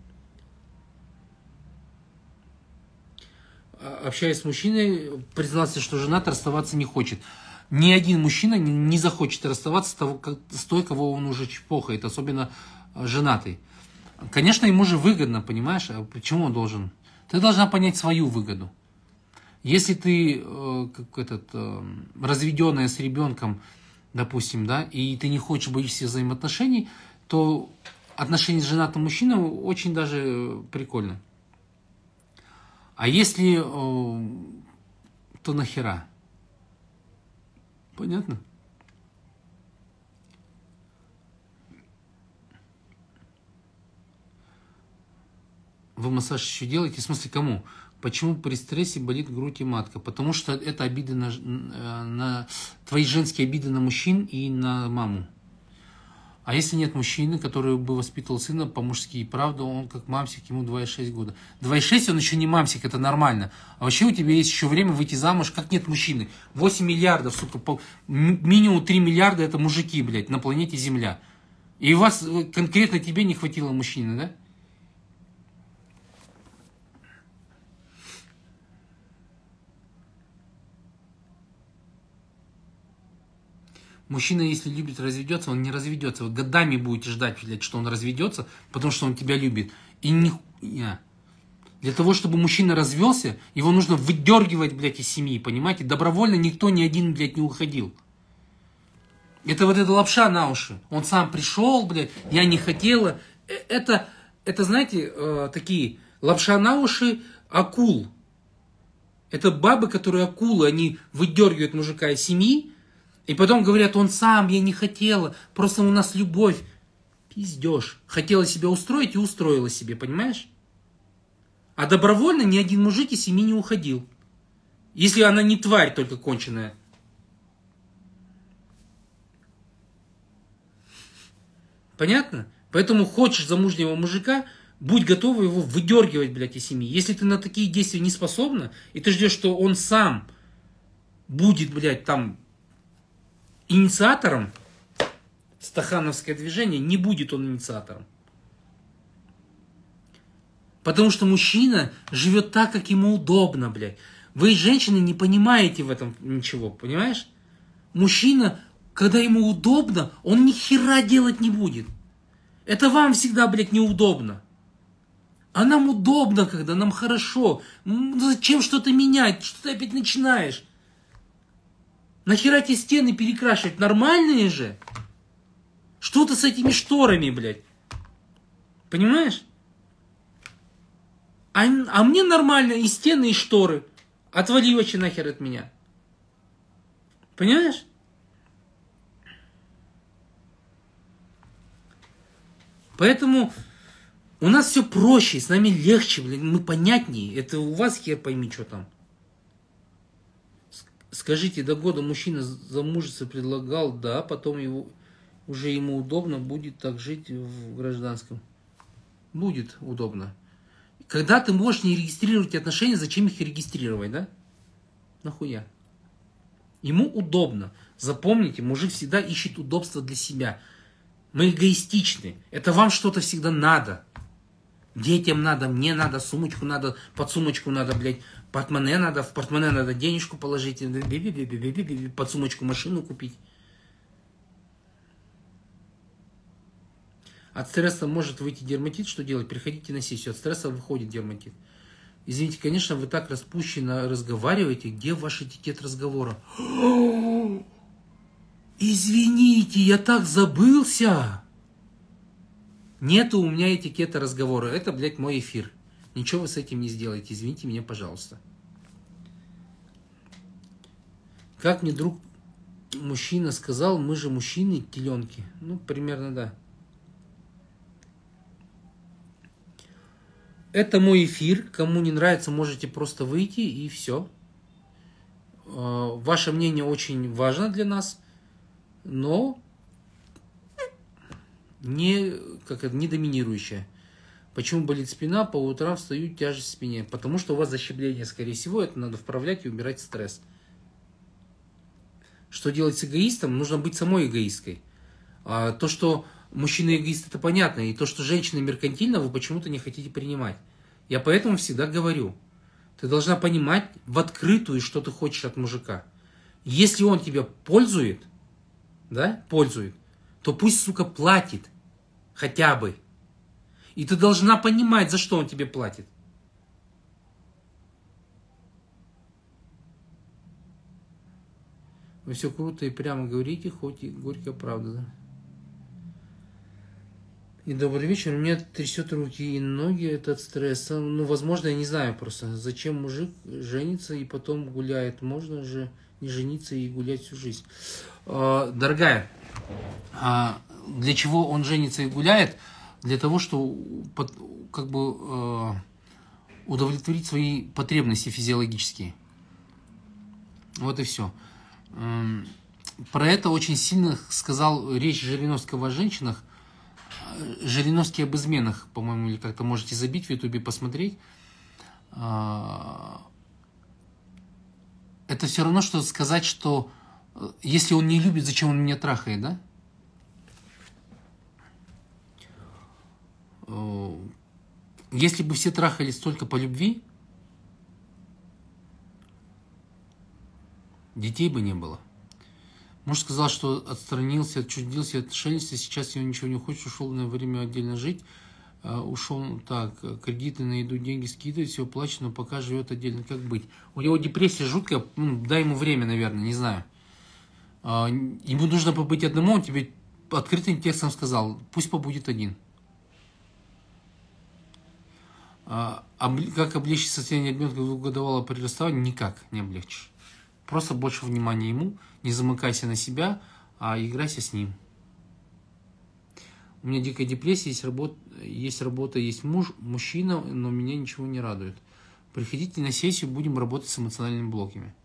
Общаясь с мужчиной, признался, что женат, расставаться не хочет. Ни один мужчина не, не захочет расставаться с, того, как, с той, кого он уже чпохает, особенно женатый. Конечно, ему же выгодно, понимаешь? А почему он должен? Ты должна понять свою выгоду. Если ты э, как этот, э, разведенная с ребенком, допустим, да, и ты не хочешь, боишься взаимоотношений, то отношения с женатым мужчиной очень даже прикольно. А если, э, то нахера? Понятно? Вы массаж еще делаете? В смысле, кому? Почему при стрессе болит грудь и матка? Потому что это обиды на, на твои женские обиды на мужчин и на маму. А если нет мужчины, который бы воспитывал сына по-мужски, и правда, он как мамсик, ему два и шесть года. два и шесть он еще не мамсик, это нормально. А вообще у тебя есть еще время выйти замуж, как нет мужчины. восемь миллиардов, сука, по, минимум три миллиарда это мужики, блядь, на планете Земля. И у вас, конкретно тебе не хватило мужчины, да? Мужчина, если любит разведется, он не разведется. Вы годами будете ждать, блядь, что он разведется, потому что он тебя любит. И не... Для того, чтобы мужчина развелся, его нужно выдергивать, блядь, из семьи, понимаете? Добровольно никто ни один, блядь, не уходил. Это вот эта лапша на уши. Он сам пришел, блядь, я не хотела. Это, это знаете, э, такие лапша на уши акул. Это бабы, которые акулы, они выдергивают мужика из семьи, и потом говорят, он сам, я не хотела, просто у нас любовь. Пиздеж. Хотела себя устроить и устроила себе, понимаешь? А добровольно ни один мужик из семьи не уходил. Если она не тварь только конченая. Понятно? Поэтому хочешь замужнего мужика, будь готова его выдергивать, блядь, из семьи. Если ты на такие действия не способна, и ты ждешь, что он сам будет, блядь, там инициатором, стахановское движение, не будет он инициатором. Потому что мужчина живет так, как ему удобно, блядь. Вы, женщины, не понимаете в этом ничего, понимаешь? Мужчина, когда ему удобно, он ни хера делать не будет. Это вам всегда, блядь, неудобно. А нам удобно, когда нам хорошо. Зачем что-то менять? Что ты опять начинаешь? Нахера эти стены перекрашивать? Нормальные же. Что ты с этими шторами, блядь? Понимаешь? А, а мне нормально и стены, и шторы. Отвали вообще нахер от меня. Понимаешь? Поэтому у нас все проще, с нами легче, блин, мы понятнее. Это у вас хер пойми, что там. Скажите, до года мужчина замужество предлагал, да, потом его, уже ему удобно будет так жить в гражданском. Будет удобно. Когда ты можешь не регистрировать отношения, зачем их регистрировать, да? Нахуя? Ему удобно. Запомните, мужик всегда ищет удобство для себя. Мы эгоистичны. Это вам что-то всегда надо. Детям надо, мне надо, сумочку надо, под сумочку надо, блядь, портмоне надо, в портмоне надо денежку положить, под сумочку машину купить. От стресса может выйти дерматит, что делать? Приходите на сессию. От стресса выходит дерматит. Извините, конечно, вы так распущенно разговариваете. Где ваш этикет разговора? Извините, я так забылся. Нету у меня этикета разговора. Это, блядь, мой эфир. Ничего вы с этим не сделаете. Извините меня, пожалуйста. Как мне друг мужчина сказал, мы же мужчины, теленки. Ну, примерно, да. Это мой эфир. Кому не нравится, можете просто выйти и все. Ваше мнение очень важно для нас, но не, как это, не доминирующее. Почему болит спина? По утрам встаю, тяжесть в спине. Потому что у вас защемление, скорее всего, это надо вправлять и убирать стресс. Что делать с эгоистом? Нужно быть самой эгоисткой. А то, что мужчина эгоист, это понятно. И то, что женщина меркантильна, вы почему-то не хотите принимать. Я поэтому всегда говорю. Ты должна понимать в открытую, что ты хочешь от мужика. Если он тебя пользует, да, пользует, то пусть, сука, платит. Хотя бы. И ты должна понимать, за что он тебе платит. Вы все круто и прямо говорите, хоть и горькая правда, да? И добрый вечер. У меня трясет руки и ноги, это от стресса. Ну, возможно, я не знаю просто, зачем мужик женится и потом гуляет. Можно же не жениться и гулять всю жизнь. А, дорогая, а для чего он женится и гуляет? Для того, чтобы как бы удовлетворить свои потребности физиологические. Вот и все. Про это очень сильно сказал речь Жириновского о женщинах. Жириновский об изменах, по-моему, или как-то можете забить в Ютубе, посмотреть. Это все равно, что сказать, что если он не любит, зачем он меня трахает, да? Если бы все трахались только по любви, детей бы не было. Муж сказал, что отстранился, отчудился от шельности, сейчас его ничего не хочет, ушел на время отдельно жить. Ушел, так, кредиты на еду, деньги скидывает, все оплачено, пока живет отдельно. Как быть? У него депрессия жуткая, ну, дай ему время, наверное, не знаю. Ему нужно побыть одному, он тебе открытым текстом сказал, пусть побудет один. Как облегчить состояние ребенка двухгодовалого при расставании? Никак не облегчишь. Просто больше внимания ему, не замыкайся на себя, а играйся с ним. У меня дикая депрессия, есть работа, есть работа, есть муж, мужчина, но меня ничего не радует. Приходите на сессию, будем работать с эмоциональными блоками.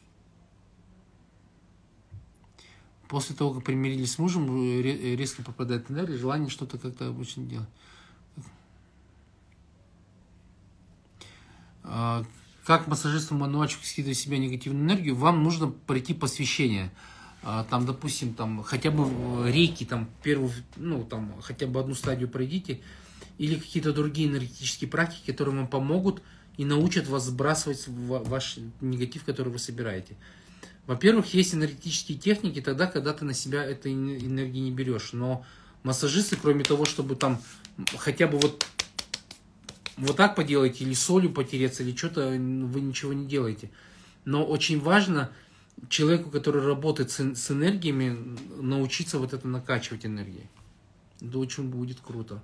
После того, как примирились с мужем, резко пропадает энергия, желание что-то как-то обычно делать. Как массажисту-мануальщику скидывать в себя негативную энергию? Вам нужно пройти посвящение. Там, допустим, там хотя бы рейки, там первую, ну, там хотя бы одну стадию пройдите, или какие-то другие энергетические практики, которые вам помогут и научат вас сбрасывать ваш негатив, который вы собираете. Во-первых, есть энергетические техники тогда, когда ты на себя этой энергии не берешь. Но массажисты, кроме того, чтобы там хотя бы вот, вот так поделать, или солью потереться, или что-то, вы ничего не делаете. Но очень важно человеку, который работает с, с энергиями, научиться вот это накачивать энергией. Это очень будет круто.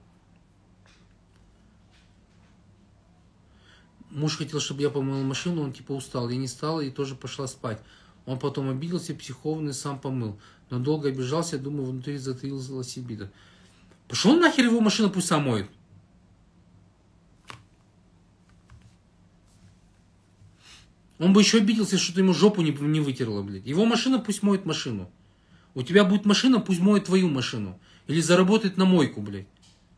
Муж хотел, чтобы я помыл машину, он типа устал. Я не стала и тоже пошла спать. Он потом обиделся, психованный, сам помыл. Но долго обижался, думаю, внутри затаилась обида. Пошел нахер, его машина пусть сам моет. Он бы еще обиделся, что ты ему жопу не, не вытерла, блядь. Его машина пусть моет машину. У тебя будет машина, пусть моет твою машину. Или заработает на мойку, блядь.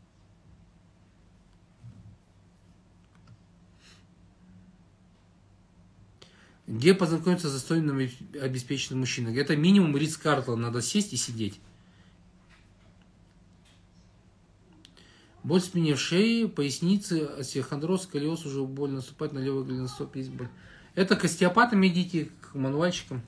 Где познакомиться с достойным и обеспеченным мужчиной? Это минимум Ритц Карлтон. Надо сесть и сидеть. Боль в спине, в шее, пояснице, остеохондроз, сколиоз, уже боль наступать на левый голеностоп, есть боль. Это к остеопатам идите, к мануальщикам.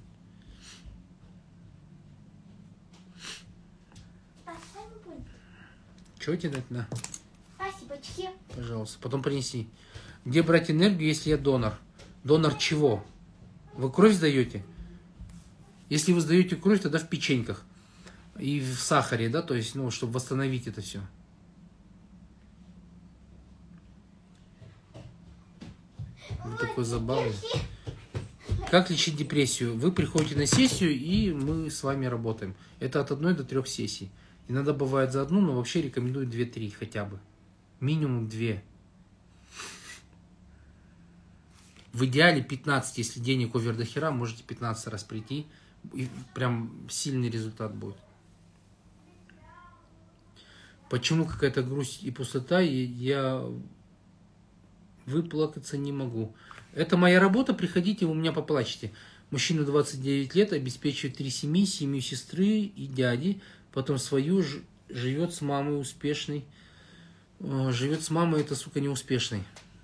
Чего тебе дать? На. Спасибо. Пожалуйста. Потом принеси. Где брать энергию, если я донор? Донор чего? Вы кровь сдаете? Если вы сдаете кровь, тогда в печеньках. И в сахаре, да, то есть, ну, чтобы восстановить это все. Вот такой забавный. Как лечить депрессию? Вы приходите на сессию, и мы с вами работаем. Это от одной до трех сессий. Иногда бывает за одну, но вообще рекомендую две-три хотя бы. Минимум две. В идеале пятнадцать, если денег овер до хера, можете пятнадцать раз прийти. И прям сильный результат будет. Почему какая-то грусть и пустота, и я выплакаться не могу. Это моя работа, приходите, у меня поплачете. Мужчина двадцать девять лет, обеспечивает три семьи, семью сестры и дяди, потом свою, живет с мамой успешной. Живет с мамой, это, сука, неуспешный.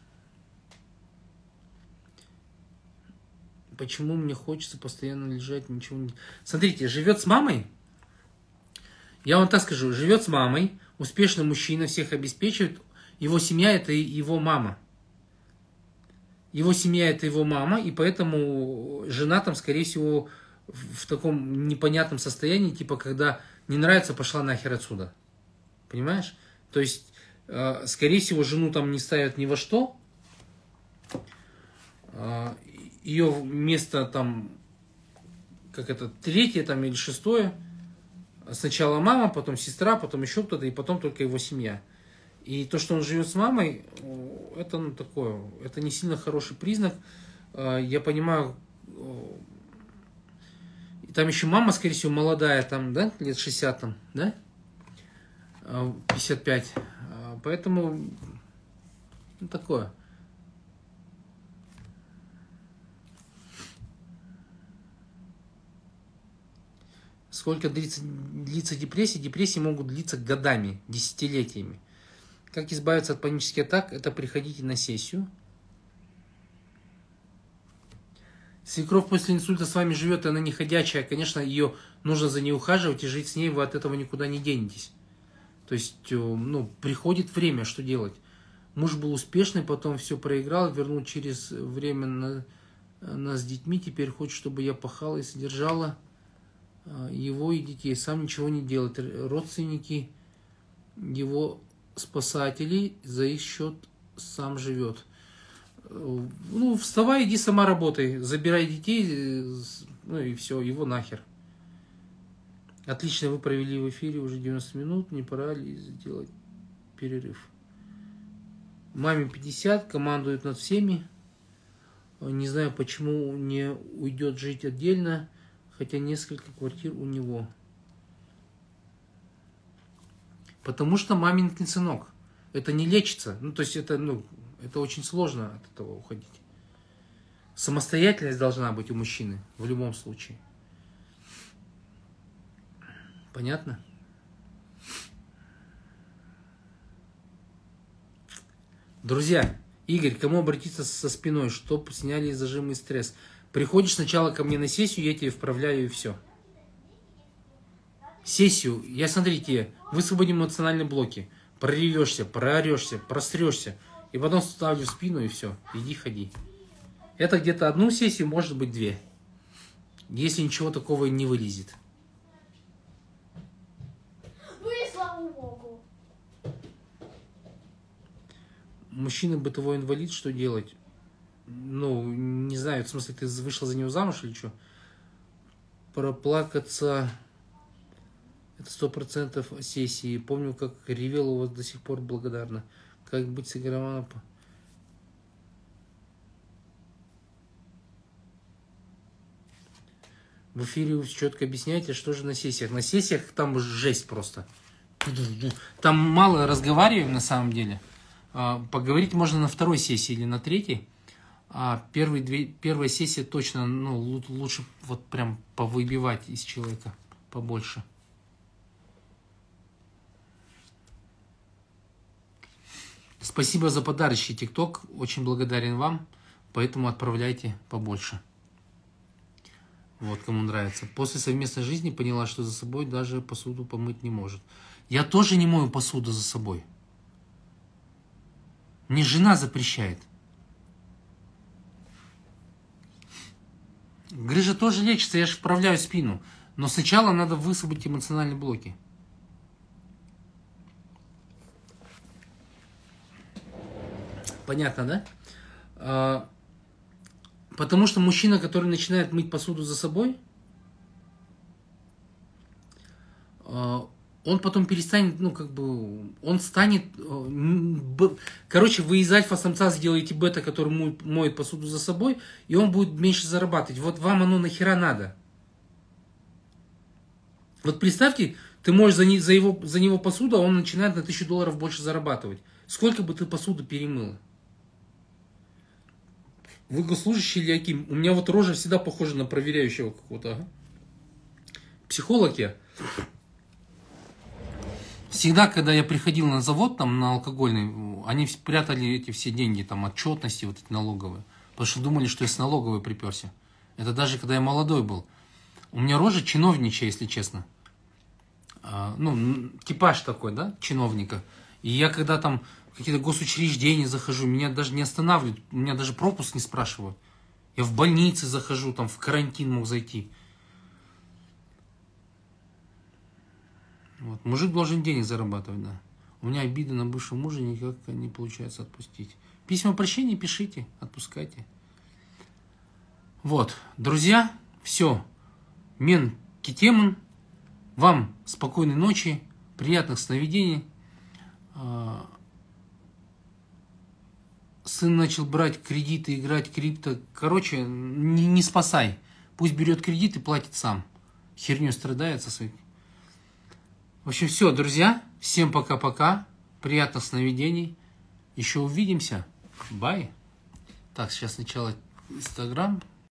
Почему мне хочется постоянно лежать, ничего не... Смотрите, живет с мамой, я вам так скажу, живет с мамой, успешный мужчина, всех обеспечивает, его семья это его мама. Его семья это его мама, и поэтому жена там, скорее всего, в таком непонятном состоянии, типа, когда не нравится, пошла нахер отсюда. Понимаешь? То есть, э, скорее всего, жену там не ставят ни во что. Э, ее место там, как это, третье там или шестое. Сначала мама, потом сестра, потом еще кто-то, и потом только его семья. И то, что он живет с мамой, это, ну, такое, это не сильно хороший признак. Я понимаю, там еще мама, скорее всего, молодая, там, да, лет шестьдесят, там, да, пятьдесят пять. Поэтому, ну, такое. Сколько длится, длится депрессия? Депрессии могут длиться годами, десятилетиями. Как избавиться от панических атак? Это приходите на сессию. Свекровь после инсульта с вами живет, и она не ходячая. Конечно, ее нужно за ней ухаживать и жить с ней, вы от этого никуда не денетесь. То есть, ну, приходит время, что делать. Муж был успешный, потом все проиграл, вернул через время на, нас с детьми. Теперь хочет, чтобы я пахала и содержала его и детей. Сам ничего не делает. Родственники его спасателей за их счет сам живет. Ну, вставай, иди сама работай. Забирай детей, ну и все, его нахер. Отлично, вы провели в эфире уже девяносто минут. Не пора ли сделать перерыв? Маме пятьдесят, командует над всеми. Не знаю, почему не уйдет жить отдельно, хотя несколько квартир у него. Потому что маменькин сынок. Это не лечится. Ну, то есть это, ну, это очень сложно от этого уходить. Самостоятельность должна быть у мужчины в любом случае. Понятно? Друзья, Игорь, кому обратиться со спиной, чтобы сняли зажим и стресс? Приходишь сначала ко мне на сессию, я тебе вправляю и все. Сессию, я, смотрите, высвободим эмоциональные блоки. Проревешься, проорешься, прострешься. И потом ставлю в спину и все. Иди, ходи. Это где-то одну сессию, может быть две. Если ничего такого не вылезет. Ну и слава богу. Мужчина бытовой инвалид, что делать? Ну, не знаю, в смысле, ты вышла за него замуж или что? Проплакаться... Это сто процентов сессии. Помню, как ревела у вас, до сих пор благодарна. Как быть с игроманом? В эфире вы четко объясняете, что же на сессиях. На сессиях там жесть просто. Там мало разговариваем на самом деле. Поговорить можно на второй сессии или на третьей. А первые две, первая сессия точно, ну, лучше вот прям повыбивать из человека побольше. Спасибо за подарочный ТикТок. Очень благодарен вам. Поэтому отправляйте побольше. Вот кому нравится. После совместной жизни поняла, что за собой даже посуду помыть не может. Я тоже не мою посуду за собой. Мне жена запрещает. Грыжа тоже лечится, я же вправляю спину. Но сначала надо высвободить эмоциональные блоки. Понятно, да? А, потому что мужчина, который начинает мыть посуду за собой, а, он потом перестанет, ну, как бы, он станет, короче, вы из альфа-самца сделаете бета, который моет, моет посуду за собой, и он будет меньше зарабатывать. Вот вам оно нахера надо? Вот представьте, ты можешь за, не, за, его, за него посуду, а он начинает на тысячу долларов больше зарабатывать. Сколько бы ты посуду перемыла? Вы госслужащий или Аким? У меня вот рожа всегда похожа на проверяющего какого-то. Ага. Психолог я. Всегда, когда я приходил на завод, там, на алкогольный, они прятали эти все деньги, там, отчетности, вот эти налоговые. Потому что думали, что я с налоговой приперся. Это даже когда я молодой был. У меня рожа чиновничья, если честно. А, ну, типаж такой, да, чиновника. И я когда там в какие-то госучреждения захожу, меня даже не останавливают, меня даже пропуск не спрашивают. Я в больнице захожу, там, в карантин мог зайти. Вот. Мужик должен денег зарабатывать, да. У меня обиды на бывшего мужа никак не получается отпустить. Письма прощения пишите, отпускайте. Вот, друзья, все. Мен Китеман. Вам спокойной ночи, приятных сновидений. Сын начал брать кредиты, играть крипто. Короче, не, не спасай. Пусть берет кредит и платит сам. Херню страдает со своей. В общем, все, друзья. Всем пока-пока. Приятных сновидений. Еще увидимся. Бай. Так, сейчас сначала Инстаграм.